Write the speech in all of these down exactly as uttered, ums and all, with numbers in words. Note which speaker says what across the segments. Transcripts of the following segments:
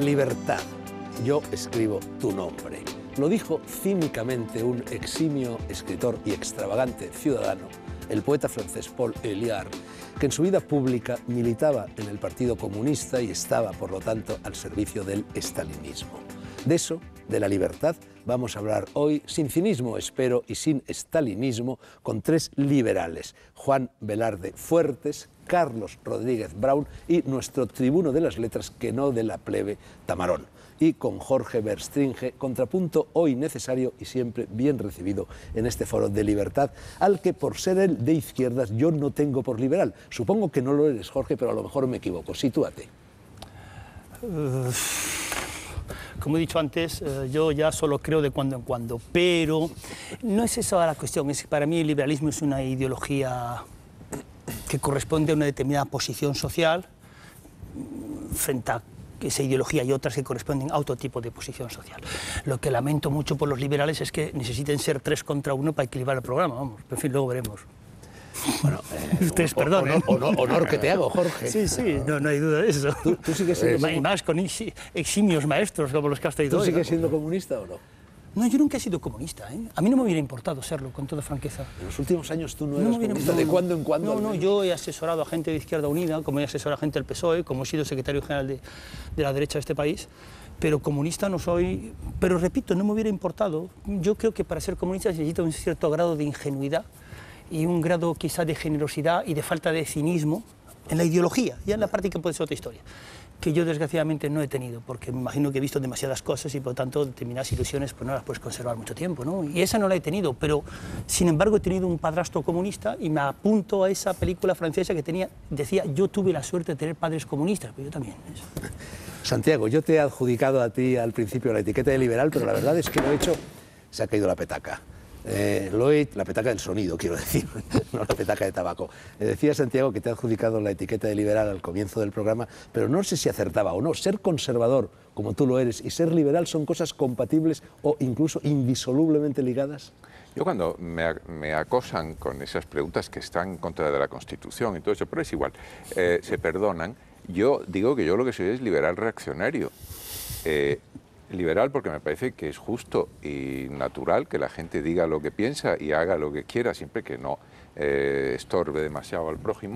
Speaker 1: Libertad, yo escribo tu nombre. Lo dijo cínicamente un eximio escritor y extravagante ciudadano, el poeta francés Paul Éluard, que en su vida pública militaba en el Partido Comunista y estaba, por lo tanto, al servicio del estalinismo. De eso, de la libertad, vamos a hablar hoy sin cinismo, espero, y sin estalinismo, con tres liberales: Juan Velarde Fuertes, Carlos Rodríguez Brown y nuestro tribuno de las letras, que no de la plebe, Tamarón. Y con Jorge Verstringe, contrapunto hoy necesario y siempre bien recibido en este foro de libertad, al que por ser él de izquierdas yo no tengo por liberal. Supongo que no lo eres, Jorge, pero a lo mejor me equivoco. Sitúate.
Speaker 2: Uh, como he dicho antes, uh, yo ya solo creo de cuando en cuando, pero no es esa la cuestión. Es que para mí el liberalismo es una ideología que corresponde a una determinada posición social frente a esa ideología y otras que corresponden a otro tipo de posición social. Lo que lamento mucho por los liberales es que necesiten ser tres contra uno para equilibrar el programa, vamos, pero en fin, luego veremos.
Speaker 1: Bueno, eh,
Speaker 2: ustedes perdonen.
Speaker 1: Honor, honor, honor que te hago, Jorge.
Speaker 2: Sí, sí, no, no hay duda de eso.
Speaker 1: ¿Tú, tú sigues siendo...
Speaker 2: Y más con eximios maestros como los que has traído
Speaker 1: ¿Tú
Speaker 2: hoy,
Speaker 1: sigues
Speaker 2: ¿no?
Speaker 1: siendo comunista o no?
Speaker 2: No, yo nunca he sido comunista, ¿eh? A mí no me hubiera importado serlo, con toda franqueza.
Speaker 1: En los últimos años tú no,
Speaker 2: No
Speaker 1: eras
Speaker 2: me hubiera-
Speaker 1: comunista,
Speaker 2: no,
Speaker 1: ¿de
Speaker 2: no.
Speaker 1: cuando en cuando?
Speaker 2: No,
Speaker 1: al
Speaker 2: no,
Speaker 1: menos?
Speaker 2: yo he asesorado a gente de Izquierda Unida, como he asesorado a gente del P S O E, como he sido secretario general de, de la derecha de este país, pero comunista no soy. Pero repito, no me hubiera importado. Yo creo que para ser comunista se necesita un cierto grado de ingenuidad y un grado quizá de generosidad y de falta de cinismo en la ideología. Ya en la práctica puede ser otra historia, que yo desgraciadamente no he tenido, porque me imagino que he visto demasiadas cosas y por lo tanto determinadas ilusiones pues no las puedes conservar mucho tiempo, ¿no? Y esa no la he tenido, pero sin embargo he tenido un padrastro comunista y me apunto a esa película francesa que tenía, decía, yo tuve la suerte de tener padres comunistas, pero yo también. Eso.
Speaker 1: Santiago, yo te he adjudicado a ti al principio la etiqueta de liberal, pero la verdad es que lo he hecho, se ha caído la petaca. Eh, lo he, la petaca del sonido, quiero decir, no la petaca de tabaco. Eh, decía Santiago que te ha adjudicado la etiqueta de liberal al comienzo del programa, pero no sé si acertaba o no. Ser conservador, como tú lo eres, y ser liberal son cosas compatibles o incluso indisolublemente ligadas.
Speaker 3: Yo cuando me, me acosan con esas preguntas que están en contra de la Constitución y todo eso, pero es igual, eh, se perdonan. Yo digo que yo lo que soy es liberal reaccionario. Eh, liberal porque me parece que es justo y natural que la gente diga lo que piensa y haga lo que quiera, siempre que no eh, estorbe demasiado al prójimo.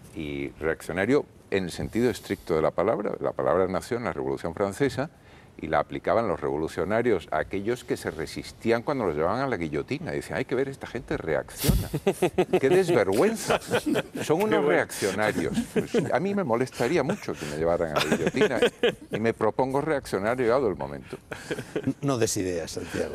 Speaker 3: Y reaccionario en el sentido estricto de la palabra. La palabra nació en la Revolución Francesa y la aplicaban los revolucionarios a aquellos que se resistían cuando los llevaban a la guillotina. Y decían, hay que ver, esta gente reacciona. ¡Qué desvergüenza! Son unos reaccionarios. Pues a mí me molestaría mucho que me llevaran a la guillotina y me propongo reaccionar llegado el momento.
Speaker 1: No des ideas, Santiago.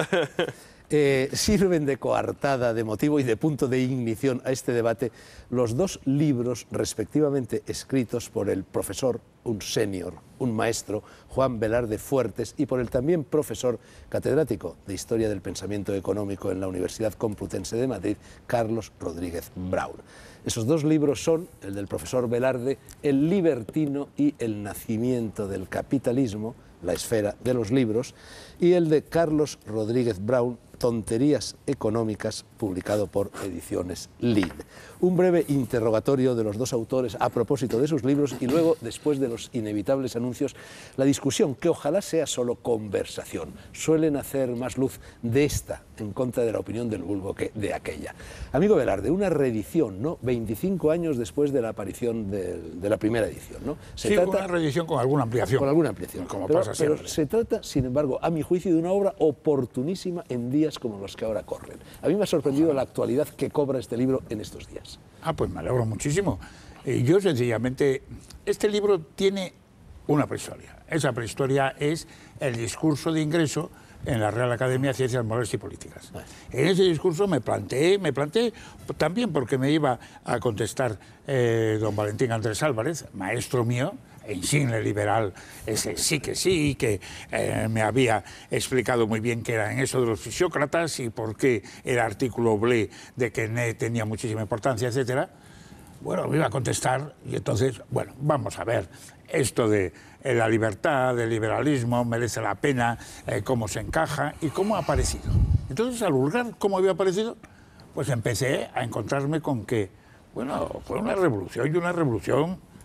Speaker 1: Eh, sirven de coartada, de motivo y de punto de ignición a este debate los dos libros respectivamente escritos por el profesor, un senior, un maestro, Juan Velarde Fuertes, y por el también profesor catedrático de Historia del Pensamiento Económico en la Universidad Complutense de Madrid, Carlos Rodríguez Brown. Esos dos libros son, el del profesor Velarde, El libertino y el nacimiento del capitalismo, la esfera de los libros, y el de Carlos Rodríguez Brown, Tonterías económicas, publicado por Ediciones Lid. Un breve interrogatorio de los dos autores a propósito de sus libros y luego, después de los inevitables anuncios, la discusión, que ojalá sea solo conversación. Suelen hacer más luz de esta en contra de la opinión del vulgo que de aquella. Amigo Velarde, una reedición, ¿no? veinticinco años después de la aparición de, de la primera edición, ¿no?
Speaker 4: Se sí, trata, una reedición con alguna ampliación.
Speaker 1: Con alguna ampliación.
Speaker 4: Como
Speaker 1: pero,
Speaker 4: pasa siempre.
Speaker 1: Pero se trata, sin embargo, a mi juicio, de una obra oportunísima en días como los que ahora corren. A mí me ha sorprendido la actualidad que cobra este libro en estos días.
Speaker 4: Ah, pues me alegro muchísimo. Eh, yo sencillamente, este libro tiene una prehistoria. Esa prehistoria es el discurso de ingreso en la Real Academia de Ciencias Morales y Políticas. Bueno. En ese discurso me planteé, me planteé también porque me iba a contestar eh, don Valentín Andrés Álvarez, maestro mío, insigne liberal, ese sí que sí, que eh, me había explicado muy bien qué era en eso de los fisiócratas y por qué el artículo Blé de Quesnay tenía muchísima importancia, etcétera. Bueno, me iba a contestar y entonces, bueno, vamos a ver esto de eh, la libertad, del liberalismo, merece la pena, eh, cómo se encaja y cómo ha aparecido. Entonces, al vulgar cómo había aparecido, pues empecé a encontrarme con que, bueno, fue una revolución y una revolución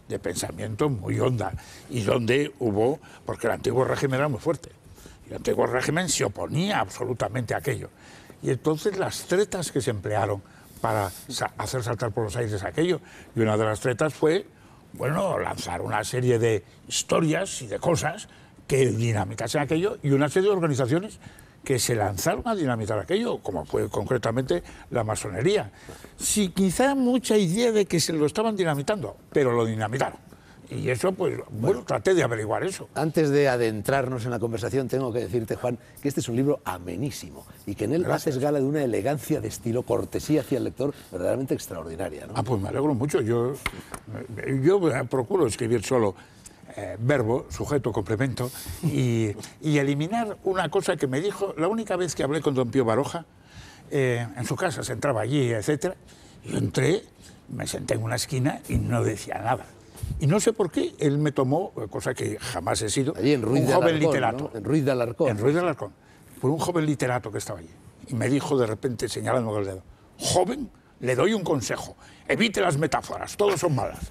Speaker 4: de pensamiento muy honda y donde hubo, porque el antiguo régimen era muy fuerte, y el antiguo régimen se oponía absolutamente a aquello. Y entonces las tretas que se emplearon para sa hacer saltar por los aires aquello, y una de las tretas fue, bueno, lanzar una serie de historias y de cosas que dinamitasen aquello, y una serie de organizaciones que se lanzaron a dinamitar aquello, como fue concretamente la masonería. Sí, quizá mucha idea de que se lo estaban dinamitando, pero lo dinamitaron. Y eso, pues, bueno, bueno, traté de averiguar eso.
Speaker 1: Antes de adentrarnos en la conversación, tengo que decirte, Juan, que este es un libro amenísimo y que en él
Speaker 4: Gracias.
Speaker 1: haces gala de una elegancia de estilo, cortesía hacia el lector verdaderamente extraordinaria, ¿no?
Speaker 4: Ah, pues me alegro mucho. Yo, yo procuro escribir solo eh, verbo, sujeto, complemento, y, y eliminar una cosa que me dijo la única vez que hablé con don Pío Baroja, eh, en su casa, se entraba allí, etcétera. Yo entré, me senté en una esquina y no decía nada. Y no sé por qué, él me tomó, cosa que jamás he sido,
Speaker 1: Allí en Ruiz
Speaker 4: un
Speaker 1: de
Speaker 4: joven
Speaker 1: Alarcón,
Speaker 4: literato.
Speaker 1: ¿no? En Ruiz de Alarcón.
Speaker 4: En Ruiz de Alarcón. Por un joven literato que estaba allí. Y me dijo de repente, señalando con el dedo, joven, le doy un consejo, evite las metáforas, todos son malas.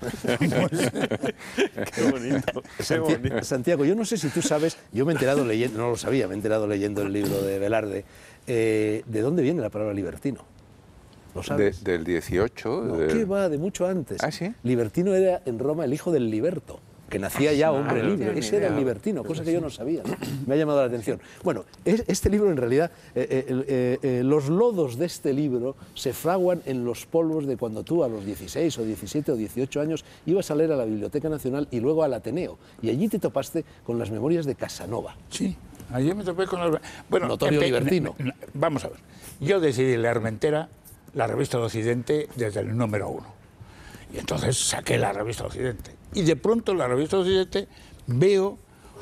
Speaker 5: Qué bonito, qué
Speaker 1: Santi-
Speaker 5: bonito.
Speaker 1: Santiago, yo no sé si tú sabes, yo me he enterado leyendo, no lo sabía, me he enterado leyendo el libro de Velarde, eh, ¿de dónde viene la palabra libertino? ¿Lo
Speaker 3: De-
Speaker 1: sabes?
Speaker 3: del dieciocho.
Speaker 1: No,
Speaker 3: del-
Speaker 1: ¿qué va? De mucho antes.
Speaker 3: ¿Ah, sí?
Speaker 1: Libertino era en Roma el hijo del liberto, que nacía ya hombre
Speaker 3: no
Speaker 1: libre.
Speaker 3: tenía ni
Speaker 1: Ese era el
Speaker 3: idea.
Speaker 1: libertino, cosa que yo no sabía, ¿no? Me ha llamado la atención. Bueno, es- este libro en realidad, eh, eh, eh, eh, los lodos de este libro se fraguan en los polvos de cuando tú a los dieciséis o diecisiete o dieciocho años ibas a leer a la Biblioteca Nacional y luego al Ateneo. Y allí te topaste con las memorias de Casanova.
Speaker 4: Sí, ayer me topé con el... Bueno,
Speaker 1: Notorio
Speaker 4: empe-
Speaker 1: libertino.
Speaker 4: ne- ne- Vamos a ver. Yo decidí leerme entera la revista de Occidente desde el número uno. Y entonces saqué la revista de Occidente. Y de pronto en la revista de Occidente veo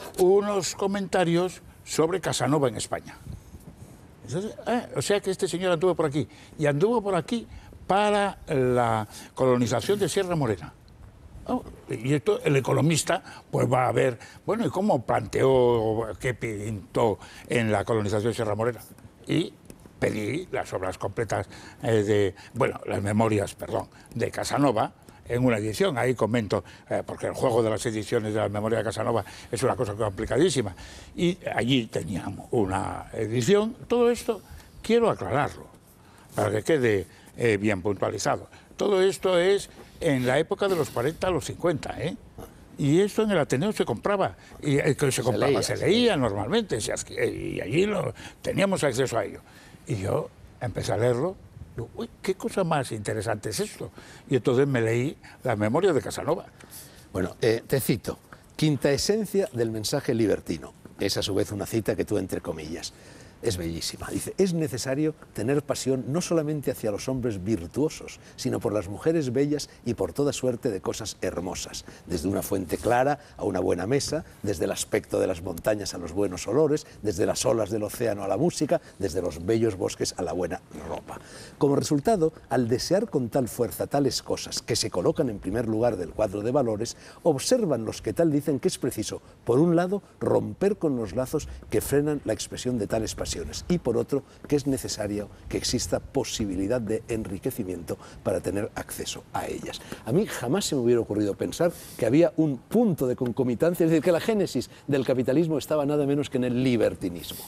Speaker 4: unos comentarios sobre Casanova en España. Entonces, ah, o sea que este señor anduvo por aquí. Y anduvo por aquí para la colonización de Sierra Morena. Oh, y esto el economista pues va a ver, bueno, ¿y cómo planteó, qué pintó en la colonización de Sierra Morena? Y pedí las obras completas eh, de, bueno, las memorias, perdón, de Casanova en una edición. Ahí comento, eh, porque el juego de las ediciones de la memoria de Casanova es una cosa complicadísima. Y allí tenían una edición. Todo esto quiero aclararlo, para que quede eh, bien puntualizado. Todo esto es en la época de los cuarenta a los cincuenta, ¿eh? Y esto en el Ateneo se compraba, y eh, que se compraba,
Speaker 1: leía,
Speaker 4: se
Speaker 1: se
Speaker 4: leía normalmente, se adqui- y allí lo, teníamos acceso a ello. Y yo empecé a leerlo, digo, uy, qué cosa más interesante es esto. Y entonces me leí las memorias de Casanova.
Speaker 1: Bueno, eh, te cito, quinta esencia del mensaje libertino. Es a su vez una cita que tú entre comillas. Es bellísima. Dice, es necesario tener pasión no solamente hacia los hombres virtuosos, sino por las mujeres bellas y por toda suerte de cosas hermosas, desde una fuente clara a una buena mesa, desde el aspecto de las montañas a los buenos olores, desde las olas del océano a la música, desde los bellos bosques a la buena ropa. Como resultado, al desear con tal fuerza tales cosas que se colocan en primer lugar del cuadro de valores, observan los que tal dicen que es preciso, por un lado, romper con los lazos que frenan la expresión de tales pasiones, y por otro, que es necesario que exista posibilidad de enriquecimiento para tener acceso a ellas. A mí jamás se me hubiera ocurrido pensar que había un punto de concomitancia, es decir, que la génesis del capitalismo estaba nada menos que en el libertinismo.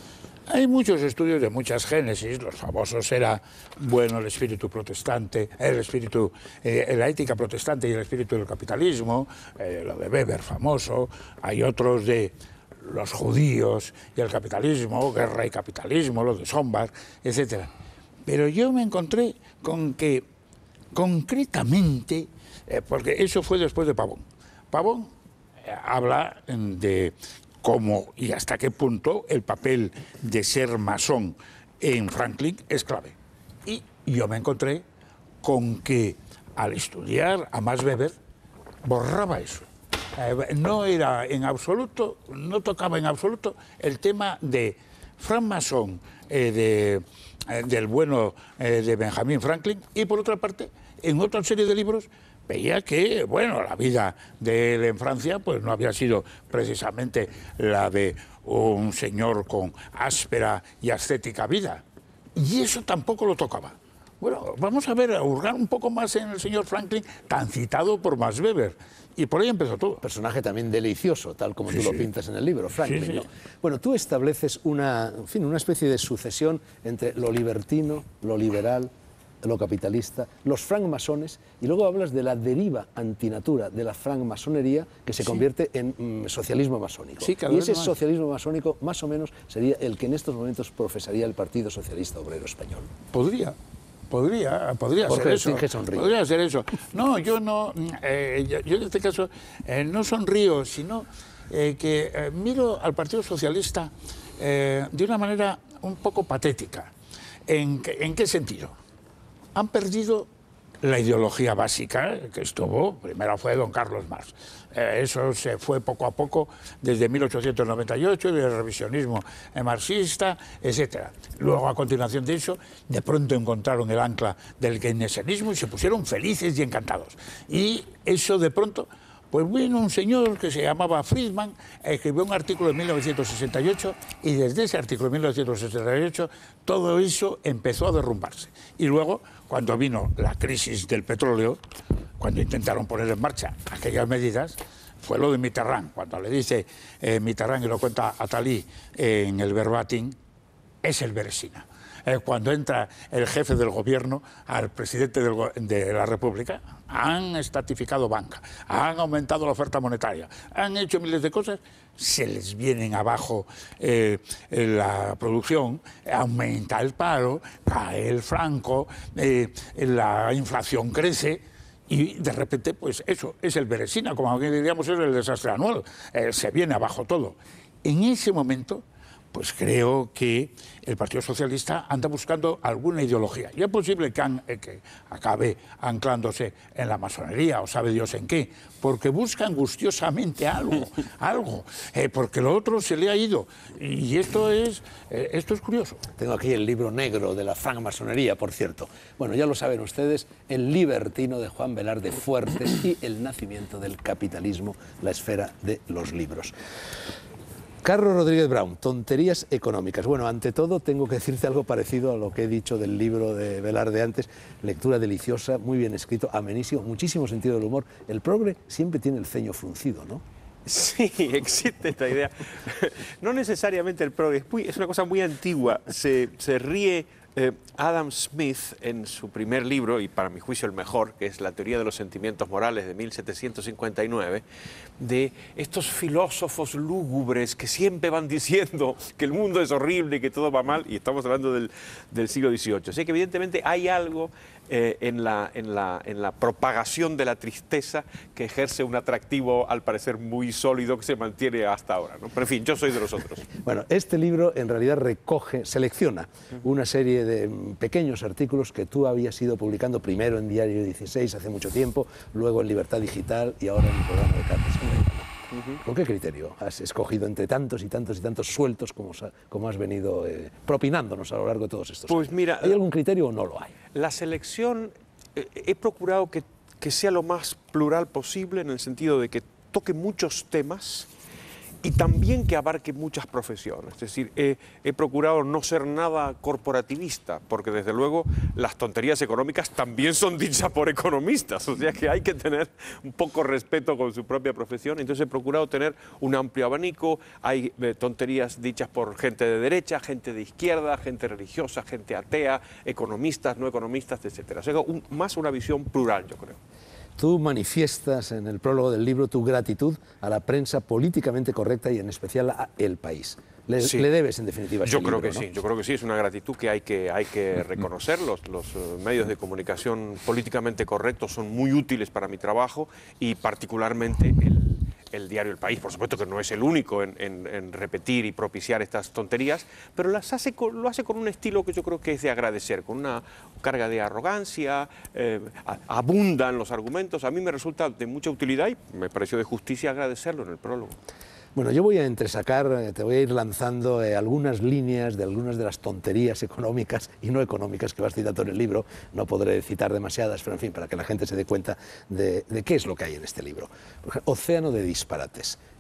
Speaker 4: Hay muchos estudios de muchas génesis, los famosos era, bueno, el espíritu protestante, el espíritu, eh, la ética protestante y el espíritu del capitalismo, eh, lo de Weber famoso, hay otros de los judíos y el capitalismo, guerra y capitalismo, lo de Sombart, etcétera. Pero yo me encontré con que, concretamente, eh, porque eso fue después de Pavón. Pavón eh, habla de cómo y hasta qué punto el papel de ser masón en Franklin es clave. Y yo me encontré con que al estudiar a Max Weber borraba eso. Eh, no era en absoluto, no tocaba en absoluto el tema de francmasón, eh, de, eh, del bueno eh, de Benjamin Franklin, y por otra parte, en otra serie de libros veía que, bueno, la vida de él en Francia pues no había sido precisamente la de un señor con áspera y ascética vida. Y eso tampoco lo tocaba. Bueno, vamos a ver, a hurgar un poco más en el señor Franklin, tan citado por Max Weber. Y por ahí empezó todo.
Speaker 1: Personaje también delicioso, tal como
Speaker 4: Sí,
Speaker 1: tú lo
Speaker 4: sí.
Speaker 1: pintas en el libro, Franklin.
Speaker 4: Sí, sí.
Speaker 1: ¿no? Bueno, tú estableces una, en fin, una especie de sucesión entre lo libertino, lo liberal, lo capitalista, los francmasones, y luego hablas de la deriva antinatura de la francmasonería que se
Speaker 4: Sí.
Speaker 1: convierte en mm, socialismo masónico.
Speaker 4: Sí, cada
Speaker 1: y
Speaker 4: vez
Speaker 1: ese
Speaker 4: más.
Speaker 1: socialismo masónico, más o menos, sería el que en estos momentos profesaría el Partido Socialista Obrero Español.
Speaker 4: Podría. Podría, podría
Speaker 1: Jorge
Speaker 4: ser eso.
Speaker 1: Stinge sonríe.
Speaker 4: Podría ser eso. No, yo no, eh, yo, yo en este caso eh, no sonrío, sino eh, que eh, miro al Partido Socialista eh, de una manera un poco patética. ¿En, qué- ¿En qué sentido? Han perdido la ideología básica que estuvo, primero fue don Carlos Marx. Eh, eso se fue poco a poco desde mil ochocientos noventa y ocho, el revisionismo marxista, etcétera. Luego, a continuación de eso, de pronto encontraron el ancla del keynesianismo y se pusieron felices y encantados. Y eso de pronto, pues vino un señor que se llamaba Friedman, escribió un artículo en mil novecientos sesenta y ocho y desde ese artículo de mil novecientos sesenta y ocho todo eso empezó a derrumbarse. Y luego, cuando vino la crisis del petróleo, cuando intentaron poner en marcha aquellas medidas, fue lo de Mitterrand, cuando le dice eh, Mitterrand, y lo cuenta Attali eh, en el verbatim, es el Beresina. Eh, cuando entra el jefe del gobierno al presidente del go- de la República, han estatificado banca, han aumentado la oferta monetaria, han hecho miles de cosas, se les vienen abajo eh, eh, la producción, aumenta el paro, cae el franco, eh, la inflación crece. Y de repente, pues eso, es el Beresina, como aquí diríamos, es el desastre anual, eh, se viene abajo todo. En ese momento, pues creo que el Partido Socialista anda buscando alguna ideología. Y es posible que, an- eh, que acabe anclándose en la masonería, o sabe Dios en qué, porque busca angustiosamente algo, algo, eh, porque lo otro se le ha ido. Y esto es, eh, esto es curioso.
Speaker 1: Tengo aquí el libro negro de la francmasonería, por cierto. Bueno, ya lo saben ustedes, El libertino de Juan Velarde Fuertes y El nacimiento del capitalismo, la esfera de los libros. Carlos Rodríguez Brown, tonterías económicas. Bueno, ante todo tengo que decirte algo parecido a lo que he dicho del libro de Velarde antes. Lectura deliciosa, muy bien escrito, amenísimo, muchísimo sentido del humor. El progre siempre tiene el ceño fruncido, ¿no?
Speaker 5: Sí, existe esta idea. No necesariamente el progre, es, muy- es una cosa muy antigua. Se, se ríe eh, Adam Smith en su primer libro, y para mi juicio el mejor, que es La teoría de los sentimientos morales de mil setecientos cincuenta y nueve, de estos filósofos lúgubres que siempre van diciendo que el mundo es horrible, que todo va mal, y estamos hablando del, del siglo dieciocho. Así que evidentemente hay algo eh, en, la, en, la, en la propagación de la tristeza que ejerce un atractivo, al parecer, muy sólido que se mantiene hasta ahora, ¿no? Pero en fin, yo soy de los otros.
Speaker 1: Bueno, este libro en realidad recoge, selecciona una serie de mm, pequeños artículos que tú habías ido publicando primero en Diario dieciséis hace mucho tiempo, luego en Libertad Digital y ahora en el programa de Carlos Herrera, ¿no? ¿Con qué criterio has escogido entre tantos y tantos y tantos sueltos como, sa- como has venido eh, propinándonos a lo largo de todos estos
Speaker 5: Pues
Speaker 1: años?
Speaker 5: mira,
Speaker 1: ¿Hay algún criterio o no lo hay?
Speaker 5: La selección, eh, he procurado que, que sea lo más plural posible, en el sentido de que toque muchos temas y también que abarque muchas profesiones. Es decir, he, he procurado no ser nada corporativista, porque desde luego las tonterías económicas también son dichas por economistas, o sea que hay que tener un poco respeto con su propia profesión. Entonces he procurado tener un amplio abanico. Hay eh, tonterías dichas por gente de derecha, gente de izquierda, gente religiosa, gente atea, economistas, no economistas, etcétera. O sea, un- más una visión plural, yo creo.
Speaker 1: Tú manifiestas en el prólogo del libro tu gratitud a la prensa políticamente correcta y en especial a El País. Le,
Speaker 5: Sí.
Speaker 1: le debes, en definitiva,
Speaker 5: Yo
Speaker 1: este
Speaker 5: creo
Speaker 1: libro,
Speaker 5: que
Speaker 1: ¿no?
Speaker 5: sí, yo creo que sí, es una gratitud que hay que, hay que reconocer. Los, los eh, medios de comunicación políticamente correctos son muy útiles para mi trabajo, y particularmente el, el diario El País. Por supuesto que no es el único en, en- en repetir y propiciar estas tonterías, pero las hace con- lo hace con un estilo que yo creo que es de agradecer, con una carga de arrogancia, eh, a- abundan los argumentos. A mí me resulta de mucha utilidad y me pareció de justicia agradecerlo en el prólogo.
Speaker 1: Bueno, yo voy a entresacar, eh, te voy a ir lanzando eh, algunas líneas de algunas de las tonterías económicas y no económicas que vas citando en el libro. No podré citar demasiadas, pero en fin, para que la gente se dé cuenta de, de qué es lo que hay en este libro. Por ejemplo, océano de disparates.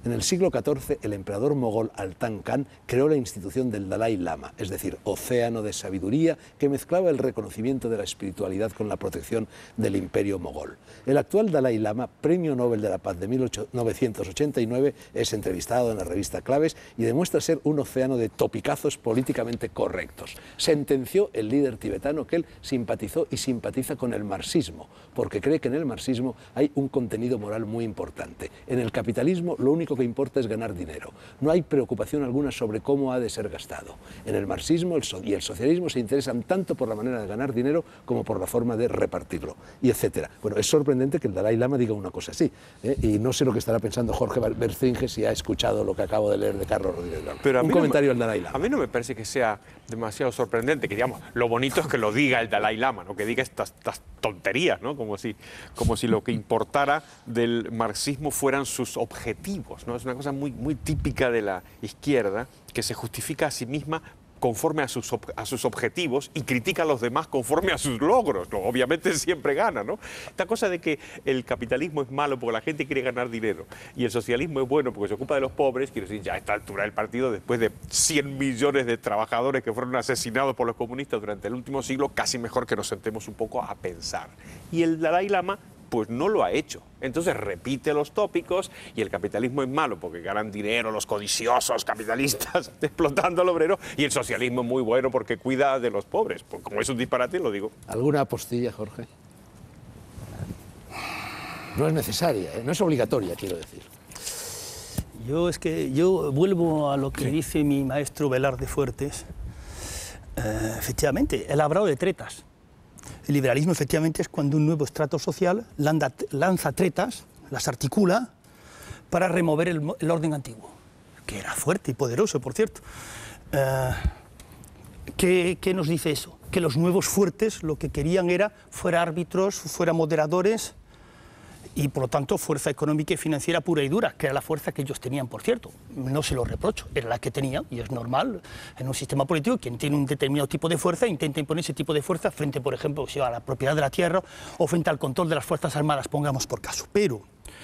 Speaker 1: En el siglo catorce, el emperador mogol Altan Khan creó la institución del Dalai Lama, es decir, océano de sabiduría que mezclaba el reconocimiento de la espiritualidad con la protección del imperio mogol. El actual Dalai Lama, Premio Nobel de la Paz de mil novecientos ochenta y nueve, es entrevistado en la revista Claves y demuestra ser un océano de topicazos políticamente correctos. Sentenció el líder tibetano que él simpatizó y simpatiza con el marxismo, porque cree que en el marxismo hay un contenido moral muy importante. En el capitalismo lo único que importa es ganar dinero. No hay preocupación alguna sobre cómo ha de ser gastado. En el marxismo el so y el socialismo se interesan tanto por la manera de ganar dinero como por la forma de repartirlo, y etcétera. Bueno, es sorprendente que el Dalai Lama diga una cosa así, ¿eh? Y no sé lo que estará pensando Jorge Bercinge si ha escuchado lo que acabo de leer de Carlos Rodríguez Blanco.
Speaker 5: Pero a
Speaker 1: un
Speaker 5: mí
Speaker 1: comentario
Speaker 5: no
Speaker 1: al
Speaker 5: me,
Speaker 1: Dalai Lama.
Speaker 5: A mí no me parece que sea demasiado sorprendente, que digamos, lo bonito es que lo diga el Dalai Lama, ¿no? Que diga estas, estas tonterías, ¿no? Como si, como si lo que importara del marxismo fueran sus objetivos, ¿no? Es una cosa muy, muy típica de la izquierda, que se justifica a sí misma conforme a sus, a sus objetivos y critica a los demás conforme a sus logros, ¿no? Obviamente siempre gana, ¿no? Esta cosa de que el capitalismo es malo porque la gente quiere ganar dinero y el socialismo es bueno porque se ocupa de los pobres, quiero decir, ya a esta altura del partido, después de cien millones de trabajadores que fueron asesinados por los comunistas durante el último siglo, casi mejor que nos sentemos un poco a pensar. Y el Dalai Lama pues no lo ha hecho. Entonces repite los tópicos y el capitalismo es malo porque ganan dinero los codiciosos capitalistas explotando al obrero, y el socialismo es muy bueno porque cuida de los pobres. Pues como es un disparate, lo digo.
Speaker 1: ¿Alguna apostilla, Jorge? No es necesaria, ¿eh? No es obligatoria, quiero decir.
Speaker 2: Yo es que yo vuelvo a lo que sí. dice mi maestro Velarde Fuertes. Eh, efectivamente, él ha hablado de tretas. El liberalismo, efectivamente, es cuando un nuevo estrato social lanza tretas, las articula, para remover el, el orden antiguo, que era fuerte y poderoso, por cierto. Eh, ¿qué, ¿Qué nos dice eso? Que los nuevos fuertes lo que querían era fuera árbitros, fuera moderadores, y por lo tanto fuerza económica y financiera pura y dura, que era la fuerza que ellos tenían, por cierto. No se lo reprocho, era la que tenían, y es normal en un sistema político. Quien tiene un determinado tipo de fuerza intenta imponer ese tipo de fuerza frente, por ejemplo, a la propiedad de la tierra o frente al control de las Fuerzas Armadas, pongamos por caso. Pero,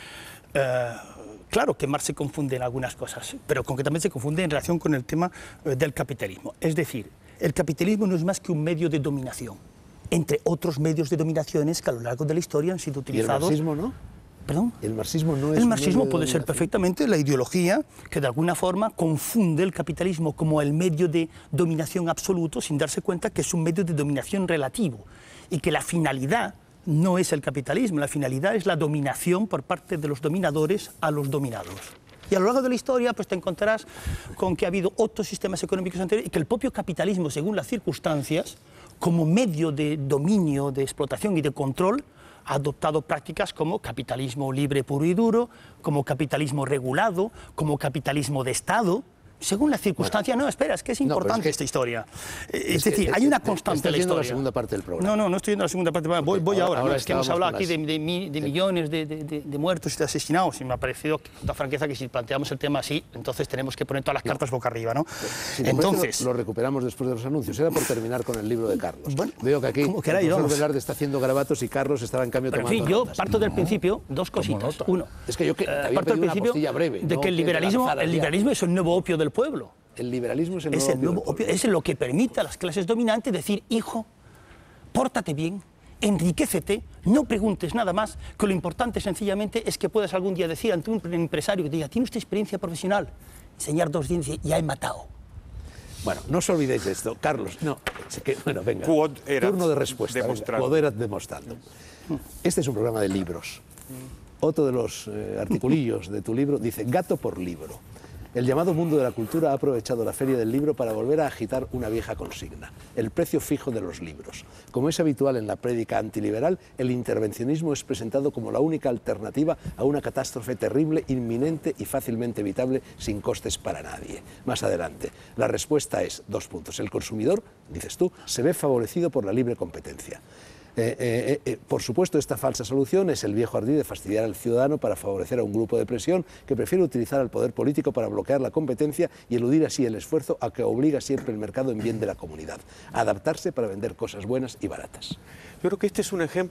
Speaker 2: eh, claro que Marx se confunde en algunas cosas, pero concretamente se confunde en relación con el tema eh, del capitalismo. Es decir, el capitalismo no es más que un medio de dominación, entre otros medios de dominaciones que a lo largo de la historia han sido utilizados.
Speaker 1: ¿Y el marxismo no?
Speaker 2: ¿Perdón?
Speaker 1: El marxismo no es
Speaker 2: El marxismo
Speaker 1: un
Speaker 2: puede ser perfectamente la ideología que de alguna forma confunde el capitalismo como el medio de dominación absoluto sin darse cuenta que es un medio de dominación relativo y que la finalidad no es el capitalismo, la finalidad es la dominación por parte de los dominadores a los dominados. Y a lo largo de la historia pues te encontrarás con que ha habido otros sistemas económicos anteriores y que el propio capitalismo, según las circunstancias, como medio de dominio, de explotación y de control, ha adoptado prácticas como capitalismo libre puro y duro, como capitalismo regulado, como capitalismo de Estado. Según las circunstancias, bueno, no, espera, es que es importante no, es que, esta historia. Es, es decir, que, hay una constante en la historia.
Speaker 1: la segunda parte del programa.
Speaker 2: No, no, no estoy yendo a la segunda parte del programa. Voy, voy ahora.
Speaker 1: ahora
Speaker 2: no, es que hemos hablado aquí
Speaker 1: las...
Speaker 2: de, de, de, de millones de, de, de, de muertos y de asesinados y me ha parecido, con toda franqueza, que si planteamos el tema así, entonces tenemos que poner todas las cartas no. boca arriba, ¿no?
Speaker 1: Si
Speaker 2: entonces...
Speaker 1: Lo, lo recuperamos después de los anuncios. Era por terminar con el libro de Carlos. Bueno, veo que aquí el
Speaker 2: profesor
Speaker 1: Velarde está haciendo garabatos y Carlos estaba en cambio
Speaker 2: Pero,
Speaker 1: tomando
Speaker 2: en fin, yo
Speaker 1: notas.
Speaker 2: parto del principio, dos cositas. Uno,
Speaker 1: es que yo que,
Speaker 2: eh,
Speaker 1: había
Speaker 2: parto del
Speaker 1: una
Speaker 2: principio
Speaker 1: breve,
Speaker 2: de
Speaker 1: no
Speaker 2: que el liberalismo, el liberalismo es el nuevo opio del pueblo.
Speaker 1: El liberalismo es el
Speaker 2: es
Speaker 1: nuevo,
Speaker 2: el nuevo opio, es lo que permite a las clases dominantes decir, hijo, pórtate bien, enriquécete, no preguntes nada más, que lo importante sencillamente es que puedas algún día decir ante un empresario que diga, ¿tiene usted experiencia profesional? Enseñar dos dientes, ya he matado.
Speaker 1: Bueno, no os olvidéis de esto. Carlos, no, que, bueno, venga,
Speaker 5: Quod erat
Speaker 1: turno de respuesta.
Speaker 5: demostrando.
Speaker 1: Quod erat demostrando. Este es un programa de libros. Otro de los eh, articulillos de tu libro dice, gato por libro. El llamado mundo de la cultura ha aprovechado la Feria del Libro para volver a agitar una vieja consigna, el precio fijo de los libros. Como es habitual en la prédica antiliberal, el intervencionismo es presentado como la única alternativa a una catástrofe terrible, inminente y fácilmente evitable sin costes para nadie. Más adelante, la respuesta es, dos puntos, el consumidor, dices tú, se ve favorecido por la libre competencia. Eh, eh, eh, por supuesto, esta falsa solución es el viejo ardid de fastidiar al ciudadano para favorecer a un grupo de presión que prefiere utilizar al poder político para bloquear la competencia y eludir así el esfuerzo a que obliga siempre el mercado en bien de la comunidad, a adaptarse para vender cosas buenas y baratas.
Speaker 5: Yo creo que este es un ejemplo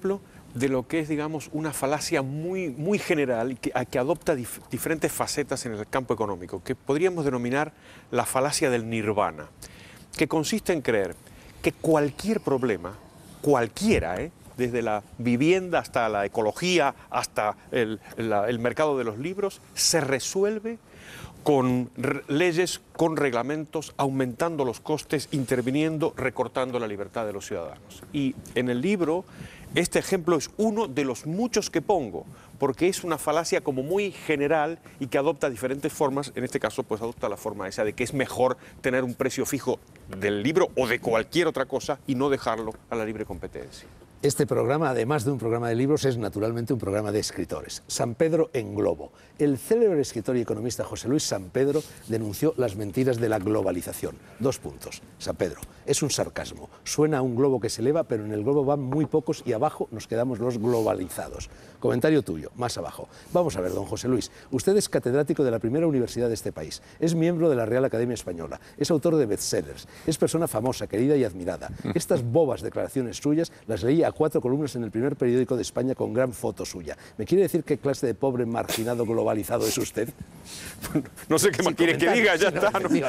Speaker 5: de lo que es, digamos, una falacia muy, muy general y que, a, que adopta dif, diferentes facetas en el campo económico, que podríamos denominar la falacia del nirvana, que consiste en creer que cualquier problema, cualquiera, ¿eh? desde la vivienda hasta la ecología, hasta el, la, el mercado de los libros, se resuelve con leyes, con reglamentos, aumentando los costes, interviniendo, recortando la libertad de los ciudadanos. Y en el libro, este ejemplo es uno de los muchos que pongo, porque es una falacia como muy general y que adopta diferentes formas. En este caso, pues adopta la forma esa de que es mejor tener un precio fijo del libro o de cualquier otra cosa y no dejarlo a la libre competencia.
Speaker 1: Este programa, además de un programa de libros, es naturalmente un programa de escritores. San Pedro en globo. El célebre escritor y economista José Luis San Pedro denunció las mentiras de la globalización. Dos puntos. San Pedro, es un sarcasmo. Suena a un globo que se eleva, pero en el globo van muy pocos y abajo nos quedamos los globalizados. Comentario tuyo, más abajo. Vamos a ver, don José Luis. Usted es catedrático de la primera universidad de este país. Es miembro de la Real Academia Española. Es autor de bestsellers. Es persona famosa, querida y admirada. Estas bobas declaraciones suyas las leía a cuatro columnas en el primer periódico de España con gran foto suya. ¿Me quiere decir qué clase de pobre marginado globalizado es usted?
Speaker 5: No sé qué más quiere que diga, ya está. ¿No?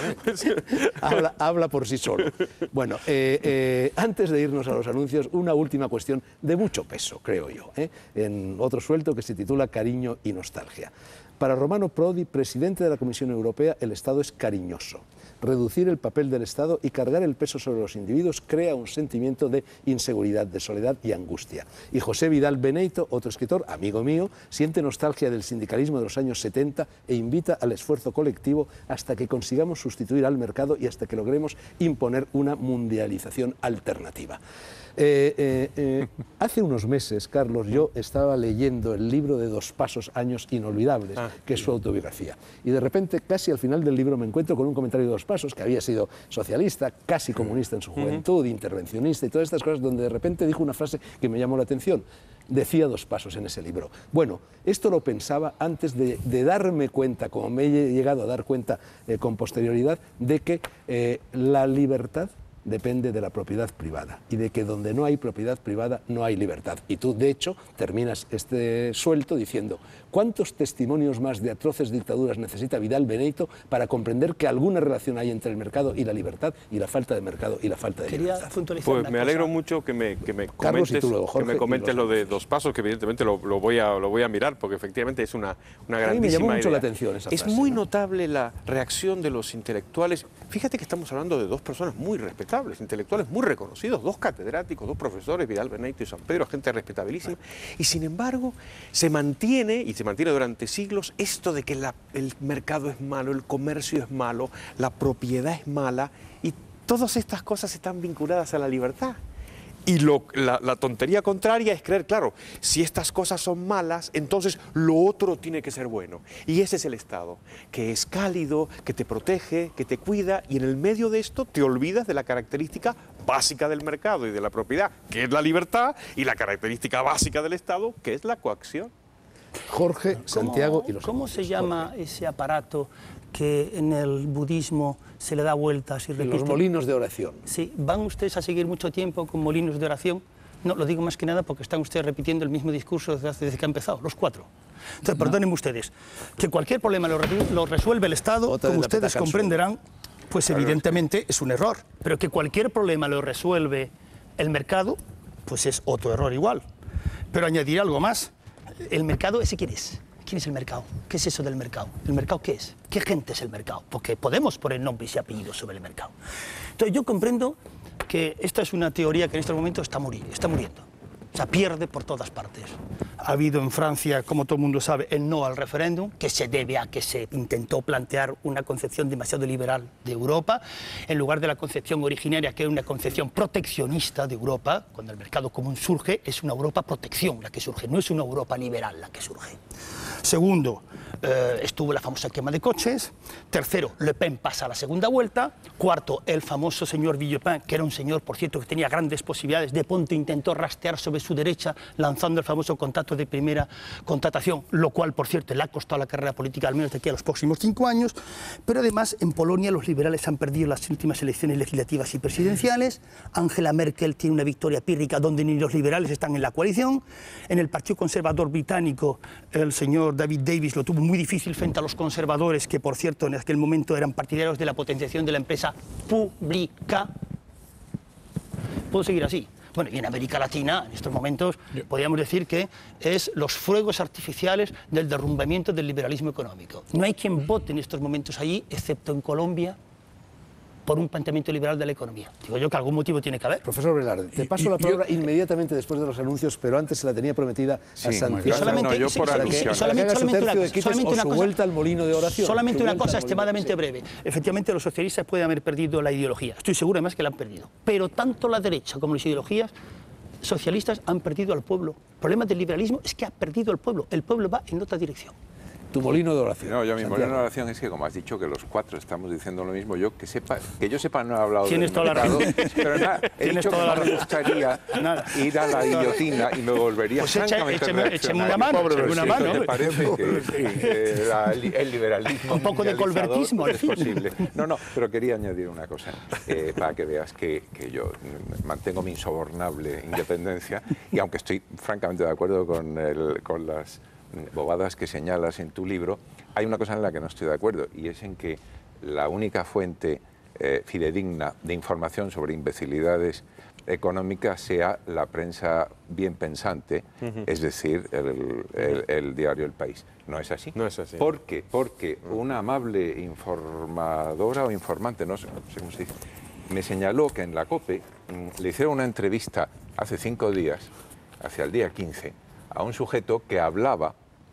Speaker 1: habla, habla por sí solo. Bueno, eh, eh, antes de irnos a los anuncios, una última cuestión de mucho peso, creo yo, ¿eh? en otro suelto que se titula Cariño y Nostalgia. Para Romano Prodi, presidente de la Comisión Europea, el Estado es cariñoso. Reducir el papel del Estado y cargar el peso sobre los individuos crea un sentimiento de inseguridad, de soledad y angustia. Y José Vidal Beneito, otro escritor, amigo mío, siente nostalgia del sindicalismo de los años setenta e invita al esfuerzo colectivo hasta que consigamos sustituir al mercado y hasta que logremos imponer una mundialización alternativa. Eh, eh, eh, hace unos meses, Carlos, yo estaba leyendo el libro de Dos Pasos, Años Inolvidables, ah, que es su autobiografía. Y de repente, casi al final del libro, me encuentro con un comentario de Dos Pasos, que había sido socialista, casi comunista en su juventud, intervencionista y todas estas cosas, donde de repente dijo una frase que me llamó la atención. Decía Dos Pasos en ese libro. Bueno, esto lo pensaba antes de, de darme cuenta, como me he llegado a dar cuenta eh, con posterioridad, de que eh, la libertad depende de la propiedad privada y de que donde no hay propiedad privada no hay libertad. Y tú, de hecho, terminas este suelto diciendo ¿cuántos testimonios más de atroces dictaduras necesita Vidal Beneito para comprender que alguna relación hay entre el mercado y la libertad y la falta de mercado y la falta de
Speaker 2: Quería
Speaker 1: libertad?
Speaker 5: Pues me alegro mucho que me, que me
Speaker 1: Carlos,
Speaker 5: comentes,
Speaker 1: luego, Jorge,
Speaker 5: que me comentes lo de Dos Pasos, que evidentemente lo, lo, voy, a, lo voy a mirar, porque efectivamente es una, una grandísima idea.
Speaker 1: A mí me llamó mucho la atención esa
Speaker 5: Es
Speaker 1: frase,
Speaker 5: muy
Speaker 1: ¿no?
Speaker 5: notable la reacción de los intelectuales. Fíjate que estamos hablando de dos personas muy respetables, intelectuales muy reconocidos, dos catedráticos, dos profesores, Vidal Beneito y San Pedro, gente respetabilísima, y sin embargo se mantiene, y se mantiene durante siglos, esto de que la, el mercado es malo, el comercio es malo, la propiedad es mala, y todas estas cosas están vinculadas a la libertad. Y lo, la, la tontería contraria es creer, claro, si estas cosas son malas, entonces lo otro tiene que ser bueno. Y ese es el Estado, que es cálido, que te protege, que te cuida, y en el medio de esto te olvidas de la característica básica del mercado y de la propiedad, que es la libertad, y la característica básica del Estado, que es la coacción.
Speaker 1: Jorge, Santiago y los
Speaker 2: ¿Cómo
Speaker 1: amigos.
Speaker 2: se llama
Speaker 1: Jorge.
Speaker 2: ese aparato que en el budismo se le da vueltas y repite?
Speaker 1: Los molinos de oración.
Speaker 2: Sí, ¿van ustedes a seguir mucho tiempo con molinos de oración? No, lo digo más que nada porque están ustedes repitiendo el mismo discurso desde, hace, desde que ha empezado, los cuatro. Entonces, no. Perdónenme ustedes, que cualquier problema lo, lo resuelve el Estado,
Speaker 1: Otra
Speaker 2: como ustedes comprenderán, pues claro, evidentemente es un error. Pero que cualquier problema lo resuelve el mercado, pues es otro error igual. Pero añadiré algo más. ¿El mercado ese quién es? ¿Quién es el mercado? ¿Qué es eso del mercado? ¿El mercado qué es? ¿Qué gente es el mercado? Porque podemos poner nombres y apellidos sobre el mercado. Entonces yo comprendo que esta es una teoría que en este momento está, muri está muriendo. O sea, pierde por todas partes. Ha habido en Francia, como todo el mundo sabe, el no al referéndum, que se debe a que se intentó plantear una concepción demasiado liberal de Europa, en lugar de la concepción originaria, que era una concepción proteccionista de Europa. Cuando el mercado común surge, es una Europa protección la que surge, no es una Europa liberal la que surge. Segundo, eh, estuvo la famosa quema de coches. Tercero, Le Pen pasa a la segunda vuelta. Cuarto, el famoso señor Villepin, que era un señor, por cierto, que tenía grandes posibilidades. De pronto intentó rastrear sobre sube su derecha, lanzando el famoso contrato de primera contratación, lo cual, por cierto, le ha costado la carrera política al menos de aquí a los próximos cinco años. Pero además, en Polonia los liberales han perdido las últimas elecciones legislativas y presidenciales. Angela Merkel tiene una victoria pírrica donde ni los liberales están en la coalición. En el Partido Conservador británico, el señor David Davis lo tuvo muy difícil frente a los conservadores, que por cierto en aquel momento eran partidarios de la potenciación de la empresa pública. Puedo seguir así. Bueno, y en América Latina, en estos momentos, podríamos decir que es los fuegos artificiales del derrumbamiento del liberalismo económico. No hay quien vote en estos momentos allí, excepto en Colombia, por un planteamiento liberal de la economía. Digo yo que algún motivo tiene que haber.
Speaker 1: Profesor Velarde, te paso la palabra yo, inmediatamente después de los anuncios, pero antes se la tenía prometida
Speaker 3: sí,
Speaker 1: a Santiago.
Speaker 2: Solamente,
Speaker 3: no, yo por
Speaker 2: solamente, solamente, solamente una cosa, solamente una cosa,
Speaker 1: vuelta al molino de oración.
Speaker 2: Solamente una cosa extremadamente
Speaker 1: sí.
Speaker 2: breve. Efectivamente, los socialistas pueden haber perdido la ideología. Estoy seguro además que la han perdido. Pero tanto la derecha como las ideologías socialistas han perdido al pueblo. El problema del liberalismo es que ha perdido al pueblo. El pueblo va en otra dirección.
Speaker 1: Tu molino de oración.
Speaker 3: No, yo mi
Speaker 1: Santiago.
Speaker 3: molino de oración es que, como has dicho, que los cuatro estamos diciendo lo mismo. Yo que sepa, que yo sepa, no he hablado
Speaker 2: Tienes
Speaker 3: del
Speaker 2: toda la
Speaker 3: mercado,
Speaker 2: razón.
Speaker 3: pero nada, he
Speaker 2: Tienes
Speaker 3: dicho que
Speaker 2: toda
Speaker 3: no
Speaker 2: la
Speaker 3: me
Speaker 2: razón.
Speaker 3: gustaría
Speaker 2: Nada.
Speaker 3: ir a la guillotina y me volvería
Speaker 2: Pues echa-
Speaker 3: francamente
Speaker 2: écheme- écheme
Speaker 3: reaccionario.
Speaker 2: una mano,
Speaker 3: Pobre
Speaker 2: écheme una
Speaker 3: Luis,
Speaker 2: mano.
Speaker 3: ¿te parece que, que la- el liberalismo
Speaker 2: Un poco de
Speaker 3: mundializador
Speaker 2: colbertismo, al
Speaker 3: es
Speaker 2: fin.
Speaker 3: posible? No, no, pero quería añadir una cosa, eh, para que veas que, que yo mantengo mi insobornable independencia y aunque estoy francamente de acuerdo con, el, con las bobadas que señalas en tu libro, hay una cosa en la que no estoy de acuerdo y es en que la única fuente eh, fidedigna de información sobre imbecilidades económicas sea la prensa bien pensante, uh-huh. es decir, el, el, el diario El País. No es así.
Speaker 5: No es así.
Speaker 3: ¿Por qué? Porque una amable informadora o informante, no sé, no sé cómo se dice, me señaló que en la COPE mmm, le hicieron una entrevista hace cinco días, hacia el día quince, a un sujeto que hablaba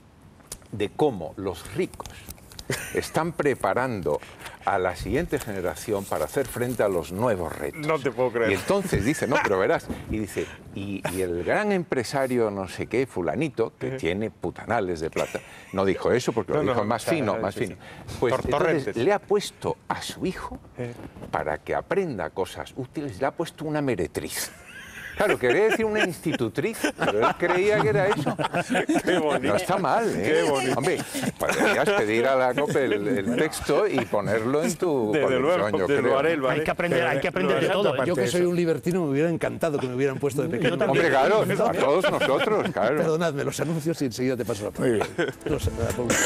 Speaker 3: de cómo los ricos están preparando a la siguiente generación para hacer frente a los nuevos retos.
Speaker 5: No te puedo creer.
Speaker 3: Y entonces dice, no, pero verás, y dice, y, y el gran empresario no sé qué, fulanito, que uh-huh. tiene putanales de plata, no dijo eso porque no, lo dijo no, más fino, claro, más sí, fino. Sí. Pues entonces le ha puesto a su hijo, eh. para que aprenda cosas útiles, le ha puesto una meretriz. Claro, quería decir una institutriz, pero él creía que era eso.
Speaker 5: Qué bonito.
Speaker 3: No está mal, ¿eh?
Speaker 5: Qué bonito.
Speaker 3: Hombre, podrías pedir a la COPE el, el texto y ponerlo en tu
Speaker 5: desde luego,
Speaker 3: yo
Speaker 5: desde
Speaker 3: creo.
Speaker 5: Haré,
Speaker 2: hay que aprender, hay que aprender de todo.
Speaker 1: Yo que soy un libertino me hubiera encantado que me hubieran puesto de pequeño.
Speaker 3: Hombre, claro, a todos nosotros, claro.
Speaker 1: Perdonadme, los anuncios y enseguida te paso la palabra. Los, la